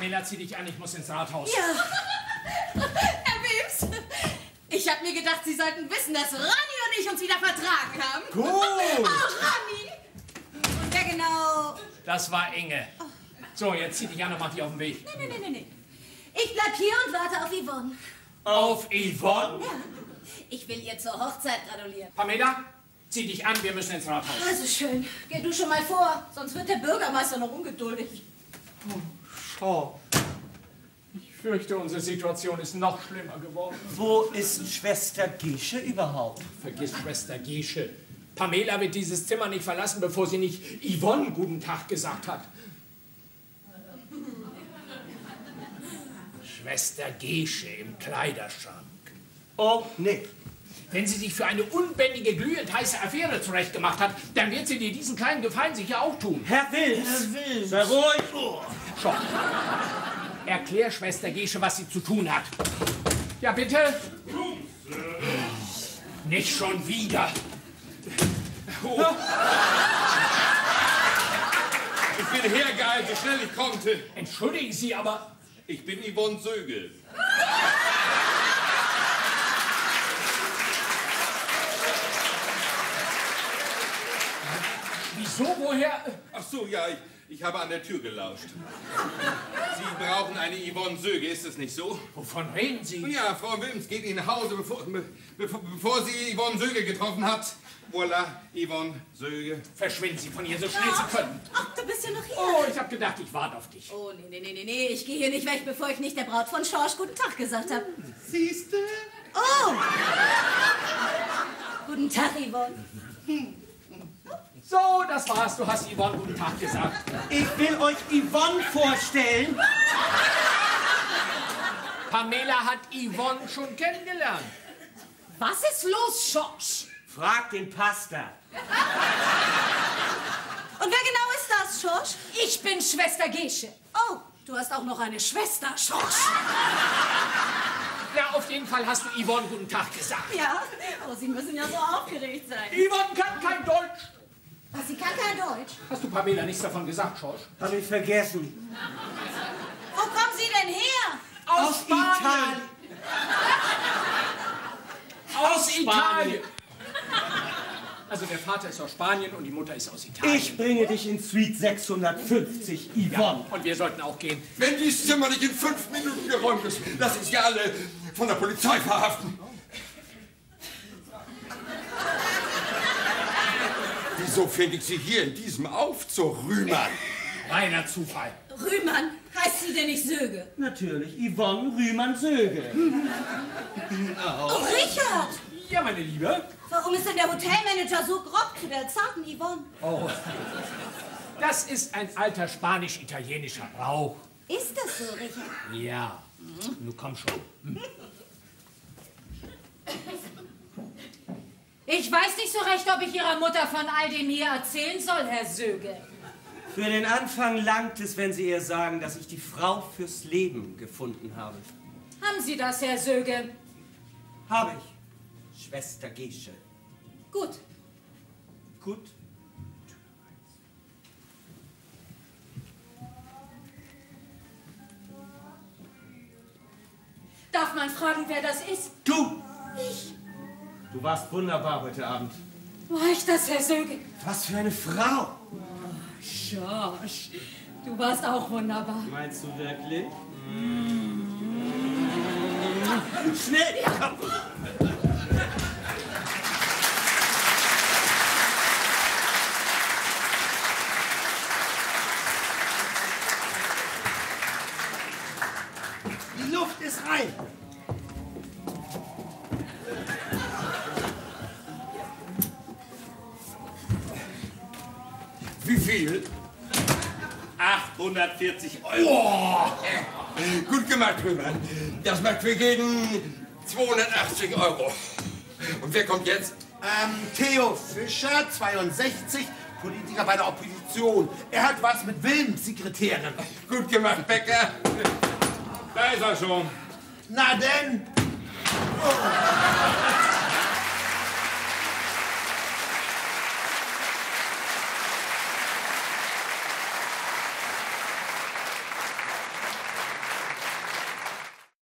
Pamela, zieh dich an, ich muss ins Rathaus. Ja. Herr Wilms, ich habe mir gedacht, Sie sollten wissen, dass Rani und ich uns wieder vertragen haben. Gut. Oh, Rani. Und wer genau? Das war Inge. So, jetzt zieh dich an und mach dich auf den Weg. Nee. Ich bleib hier und warte auf Yvonne. Auf Yvonne? Ja. Ich will ihr zur Hochzeit gratulieren. Pamela, zieh dich an, wir müssen ins Rathaus. Also schön. Geh du schon mal vor, sonst wird der Bürgermeister noch ungeduldig. Oh, ich fürchte, unsere Situation ist noch schlimmer geworden. Wo ist Schwester Gesche überhaupt? Vergiss Schwester Gesche. Pamela wird dieses Zimmer nicht verlassen, bevor sie nicht Yvonne guten Tag gesagt hat. Schwester Gesche im Kleiderschrank. Oh, nee. Wenn sie sich für eine unbändige, glühend heiße Affäre zurechtgemacht hat, dann wird sie dir diesen kleinen Gefallen sicher auch tun. Herr Wilms! Sei ruhig! Schon. Erklär Schwester Gesche, was sie zu tun hat. Ja, bitte? Nicht schon wieder. Oh. Ich bin hergeeilt, so schnell ich konnte. Entschuldigen Sie, aber... Ich bin Yvonne Söge. Wieso, woher? Ach so, ja, ich habe an der Tür gelauscht. Sie brauchen eine Yvonne Söge, ist es nicht so? Wovon reden Sie? Ja, Frau Wilms geht Ihnen nach Hause, bevor sie Yvonne Söge getroffen hat. Voilà, Yvonne Söge. Verschwinden Sie von hier so schnell Sie können. Ach, du bist ja noch hier. Oh, ich habe gedacht, ich warte auf dich. Oh, nee. Ich gehe hier nicht weg, bevor ich nicht der Braut von Schorsch guten Tag gesagt habe. Siehste? Oh! Guten Tag, Yvonne. So, das war's. Du hast Yvonne guten Tag gesagt. Ich will euch Yvonne vorstellen. Pamela hat Yvonne schon kennengelernt. Was ist los, Schorsch? Frag den Pastor. Und wer genau ist das, Schorsch? Ich bin Schwester Gesche. Oh, du hast auch noch eine Schwester, Schorsch. Ja, auf jeden Fall hast du Yvonne guten Tag gesagt. Ja, aber Sie müssen ja so aufgeregt sein. Yvonne kann kein Deutsch. Was, sie kann kein Deutsch? Hast du Pamela nichts davon gesagt, Schorsch? Hab ich vergessen. Wo kommen Sie denn her? Aus Italien. Aus Italien. Also der Vater ist aus Spanien und die Mutter ist aus Italien. Ich bringe dich in Suite 650, Yvonne. Ja, und wir sollten auch gehen. Wenn dieses Zimmer nicht in 5 Minuten geräumt ist, lass ich sie alle von der Polizei verhaften. Wieso finde ich Sie hier in diesem Aufzug, Rühmann? Reiner Zufall. Rühmann, heißt sie denn nicht Söge? Natürlich, Yvonne Rühmann-Söge. Oh, Richard! Ja, meine Liebe. Warum ist denn der Hotelmanager so grob zu der zarten Yvonne? Oh. Das ist ein alter spanisch-italienischer Brauch. Ist das so, Richard? Ja. Nun komm schon. Ich weiß nicht so recht, ob ich Ihrer Mutter von all dem hier erzählen soll, Herr Söge. Für den Anfang langt es, wenn Sie ihr sagen, dass ich die Frau fürs Leben gefunden habe. Haben Sie das, Herr Söge? Habe ich, Schwester Gesche. Gut. Gut. Darf man fragen, wer das ist? Du! Ich. Du warst wunderbar heute Abend. War ich das, Herr Söge? Was für eine Frau! Schorsch, du warst auch wunderbar. Meinst du wirklich? Schnell! Ja. Die Luft ist rein. Wie viel? 840 €. Oh, gut gemacht, Rühmann. Das macht für jeden 280 €. Und wer kommt jetzt? Theo Fischer, 62, Politiker bei der Opposition. Er hat was mit Wilms Sekretärin. Gut gemacht, Becker. Da ist er schon. Na denn. Oh.